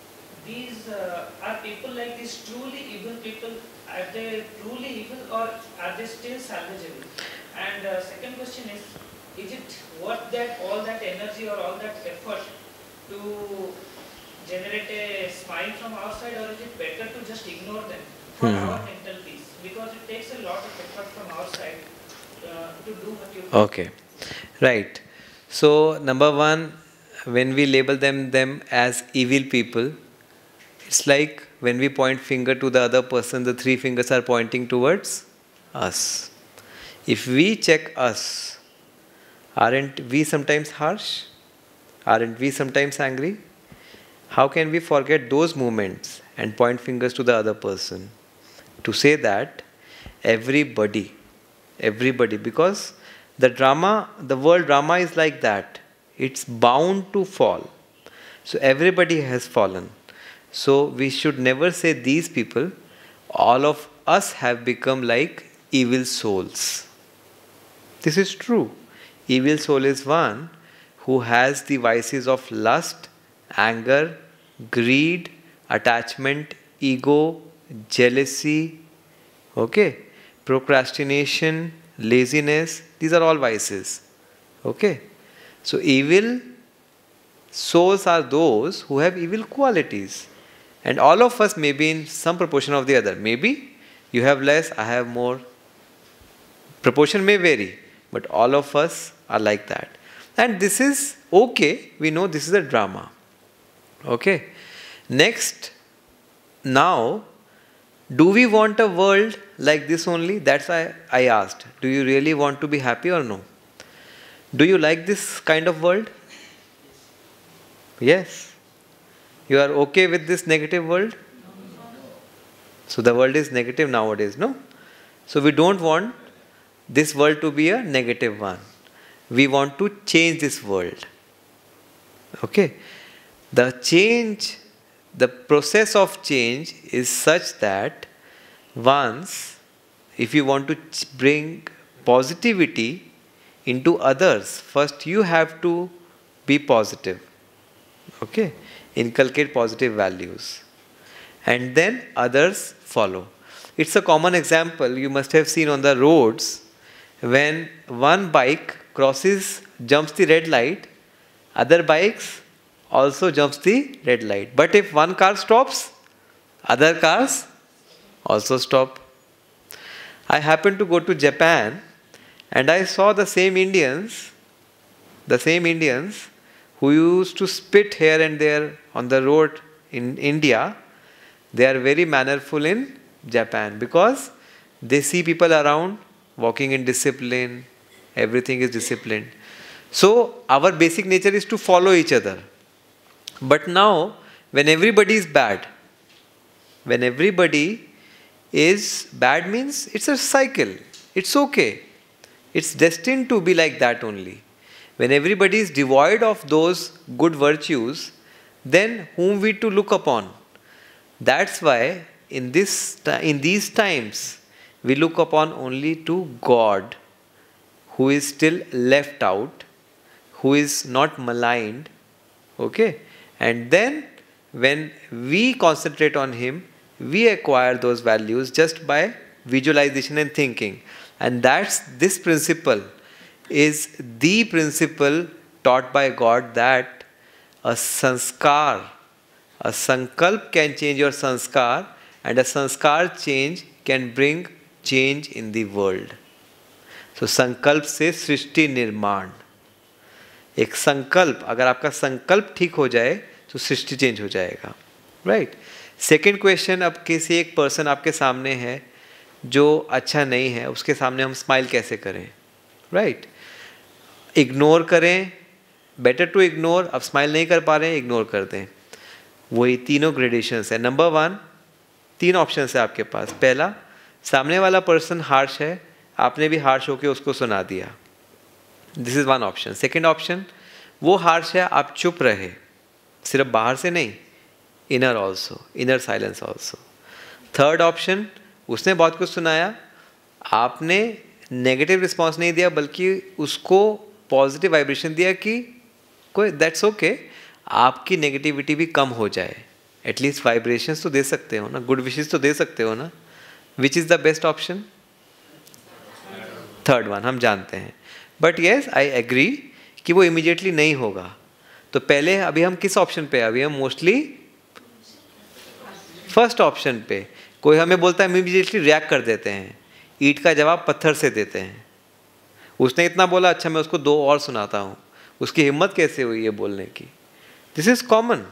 Speaker 3: people like these truly evil people? Are they truly evil, or are they still salvageable? And second question is it worth that all that energy or all that effort to generate a smile from our side, or is it better to just ignore them for our mental peace? Because it takes a lot of effort from our side to do what you do.
Speaker 1: Okay, right. So number one, when we label them as evil people, it's like when we point finger to the other person, the three fingers are pointing towards us. If we check us, aren't we sometimes harsh? Aren't we sometimes angry? How can we forget those moments and point fingers to the other person? To say that everybody, because the world drama is like that. It's bound to fall. So everybody has fallen. So we should never say these people, all of us have become like evil souls. This is true. Evil soul is one who has the vices of lust, anger, greed, attachment, ego, jealousy, okay, procrastination, laziness. These are all vices. Okay. So evil souls are those who have evil qualities. And all of us may be in some proportion of the other. Maybe you have less, I have more. Proportion may vary, but all of us are like that. And this is okay. We know this is a drama. Okay. Next, now, do we want a world like this only? That's why I asked. Do you really want to be happy or no? Do you like this kind of world? Yes. You are okay with this negative world? So the world is negative nowadays, no? So we don't want this world to be a negative one. We want to change this world. Okay? The change, the process of change is such that once, if you want to bring positivity into others, first you have to be positive. Okay? Inculcate positive values. And then others follow. It's a common example you must have seen on the roads. When one bike jumps the red light, other bikes also jumps the red light. But if one car stops, other cars also stop. I happened to go to Japan and I saw the same Indians who used to spit here and there on the road in India. They are very mannerful in Japan because they see people around walking in discipline, everything is disciplined. So our basic nature is to follow each other. But now, when everybody is bad means it's a cycle. It's okay. It's destined to be like that only. When everybody is devoid of those good virtues, then whom we to look upon? That's why in these times, we look upon only to God, who is still left out, who is not maligned. Okay? And then when we concentrate on Him, we acquire those values just by visualization and thinking. And this principle is the principle taught by God, that a sanskar, a sankalp can change your sanskar, and a sanskar change can bring change in the world. So संकल्प से सृष्टि निर्माण. एक संकल्प, अगर आपका संकल्प ठीक हो जाए तो सृष्टि चेंज हो जाएगा. राइट. सेकेंड क्वेश्चन, अब किसी एक पर्सन आपके सामने है जो अच्छा नहीं है, उसके सामने हम स्माइल कैसे करें? राइट. इग्नोर करें, बेटर टू इग्नोर. अब स्माइल नहीं कर पा रहे हैं, इग्नोर कर दें. वही तीनों ग्रेडेशंस है. नंबर 1, 3 ऑप्शन है आपके पास. पहला, सामने वाला पर्सन हार्श है, आपने भी हार्श होकर उसको सुना दिया. This is one option. Second option, वो हार्श है, आप चुप रहे, सिर्फ बाहर से नहीं, inner also, inner silence also. Third option, उसने बहुत कुछ सुनाया, आपने नेगेटिव रिस्पॉन्स नहीं दिया बल्कि उसको पॉजिटिव वाइब्रेशन दिया कि कोई दैट्स ओके, आपकी नेगेटिविटी भी कम हो जाए. एटलीस्ट वाइब्रेशंस तो दे सकते हो ना, गुड विशेस तो दे सकते हो ना. Which is the best option? Third one, हम जानते हैं. बट येस, आई एग्री कि वो इमीडिएटली नहीं होगा. तो पहले अभी हम किस ऑप्शन पे? अभी हम मोस्टली फर्स्ट ऑप्शन पे. कोई हमें बोलता है, हम इमीडिएटली रिएक्ट कर देते हैं, ईंट का जवाब पत्थर से देते हैं. उसने इतना बोला, अच्छा मैं उसको 2 और सुनाता हूँ. उसकी हिम्मत कैसे हुई ये बोलने की? This is common.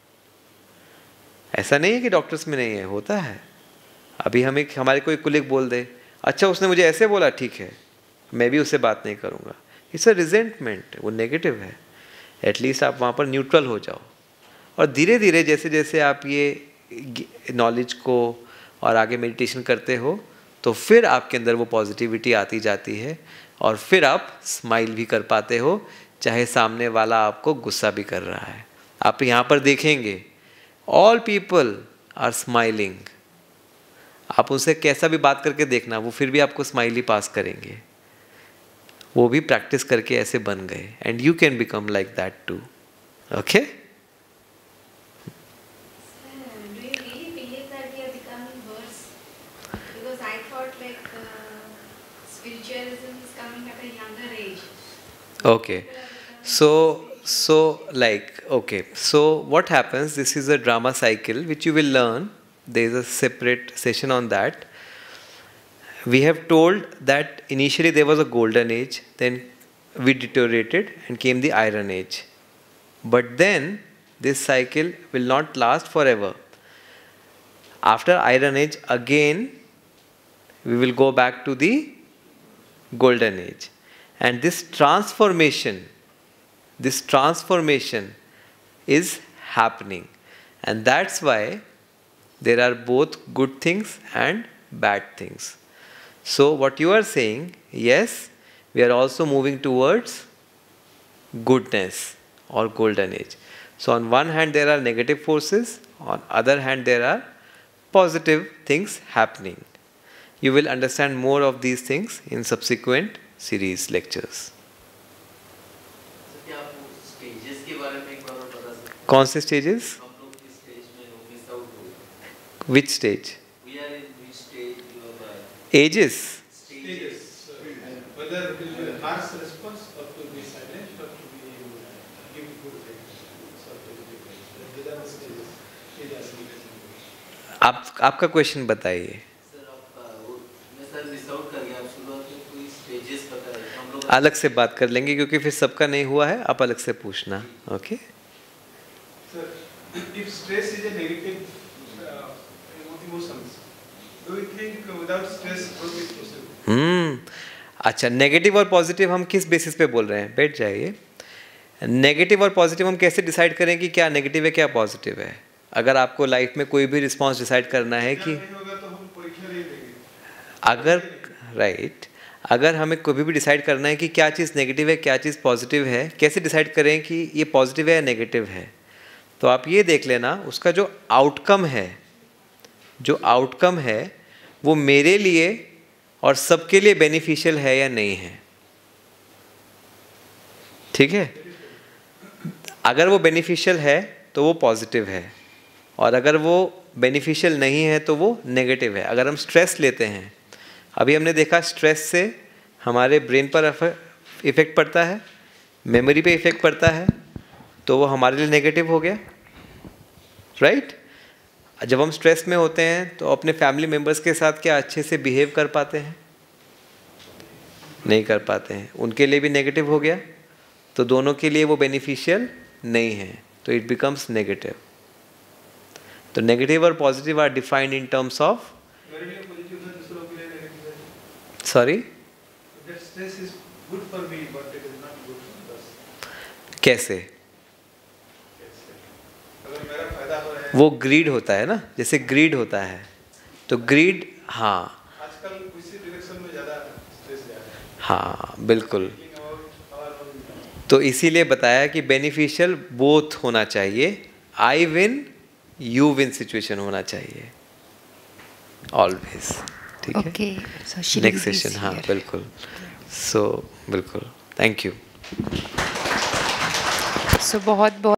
Speaker 1: ऐसा नहीं है कि डॉक्टर्स में नहीं है, होता है. अभी हमारे कोई कुलीग बोल दे, अच्छा उसने मुझे ऐसे बोला, ठीक है मैं भी उससे बात नहीं करूँगा. इट्स अ रिजेंटमेंट, वो नेगेटिव है. एटलीस्ट आप वहाँ पर न्यूट्रल हो जाओ. और धीरे धीरे जैसे जैसे आप ये नॉलेज को और आगे मेडिटेशन करते हो, तो फिर आपके अंदर वो पॉजिटिविटी आती जाती है और फिर आप स्माइल भी कर पाते हो, चाहे सामने वाला आपको गुस्सा भी कर रहा है. आप यहाँ पर देखेंगे, ऑल पीपल आर स्माइलिंग. आप उनसे कैसा भी बात करके देखना, वो फिर भी आपको स्माइल ही पास करेंगे. वो भी प्रैक्टिस करके ऐसे बन गए. And you can become like that too. Okay. Okay. So So like, okay, so what happens, this is a drama cycle which you will learn. There is a separate session on that. We have told that initially there was a golden age, then we deteriorated and came the iron age. But then this cycle will not last forever. After iron age, again we will go back to the golden age. And this transformation is happening. And that's why there are both good things and bad things. So what you are saying, yes, we are also moving towards goodness or golden age. So on one hand there are negative forces, on other hand there are positive things happening. You will understand more of these things in subsequent series lectures. कौन से stages? Which stage?
Speaker 4: We are in which stage you are?
Speaker 1: Ages.
Speaker 2: Stages. Whether it will be a harsh response or to be silent or to be give good things. These are the stages. These are the
Speaker 1: आपका question बताइए.
Speaker 4: मैं sir miss out कर गया. आप शुरुआत में कोई stages बताए हम लोग
Speaker 1: अलग से बात कर लेंगे क्योंकि फिर सबका नहीं हुआ है. आप अलग से पूछना. Okay.
Speaker 2: Sir, if stress is a negative emotions, do you think without stress growth is possible?
Speaker 1: अच्छा, नेगेटिव और पॉजिटिव हम किस बेसिस पे बोल रहे हैं? बैठ जाइए. नेगेटिव और पॉजिटिव हम कैसे डिसाइड करें कि क्या नेगेटिव है क्या पॉजिटिव है? अगर आपको लाइफ में कोई भी रिस्पॉन्स डिसाइड करना है कि अगर राइट, अगर हमें कोई भी डिसाइड करना है कि क्या चीज़ नेगेटिव है क्या चीज़ पॉजिटिव है, कैसे डिसाइड करें कि ये पॉजिटिव है या नेगेटिव है? तो आप ये देख लेना उसका जो आउटकम है वो मेरे लिए और सबके लिए बेनिफिशियल है या नहीं है. ठीक है. अगर वो बेनिफिशियल है तो वो पॉजिटिव है, और अगर वो बेनिफिशियल नहीं है तो वो नेगेटिव है. अगर हम स्ट्रेस लेते हैं, अभी हमने देखा स्ट्रेस से हमारे ब्रेन पर इफेक्ट पड़ता है, मेमोरी पे इफेक्ट पड़ता है, तो वो हमारे लिए नेगेटिव हो गया. राइट. जब हम स्ट्रेस में होते हैं तो अपने फैमिली मेम्बर्स के साथ क्या अच्छे से बिहेव कर पाते हैं? नहीं कर पाते हैं. उनके लिए भी नेगेटिव हो गया, तो दोनों के लिए वो बेनिफिशियल नहीं है, तो इट बिकम्स नेगेटिव. तो नेगेटिव और positive are defined in terms of sorry कैसे? वो ग्रीड होता है ना, जैसे ग्रीड होता है तो ग्रीड, हाँ
Speaker 2: आजकल किसी डायरेक्शन में ज़्यादा स्ट्रेस जा रहा है.
Speaker 1: हाँ बिल्कुल. तो इसीलिए बताया कि बेनिफिशियल बोथ होना चाहिए. I win you win situation होना चाहिए ऑलवेज. ठीक है. Next session. हाँ बिल्कुल. सो बिल्कुल. Thank you.
Speaker 5: सो बहुत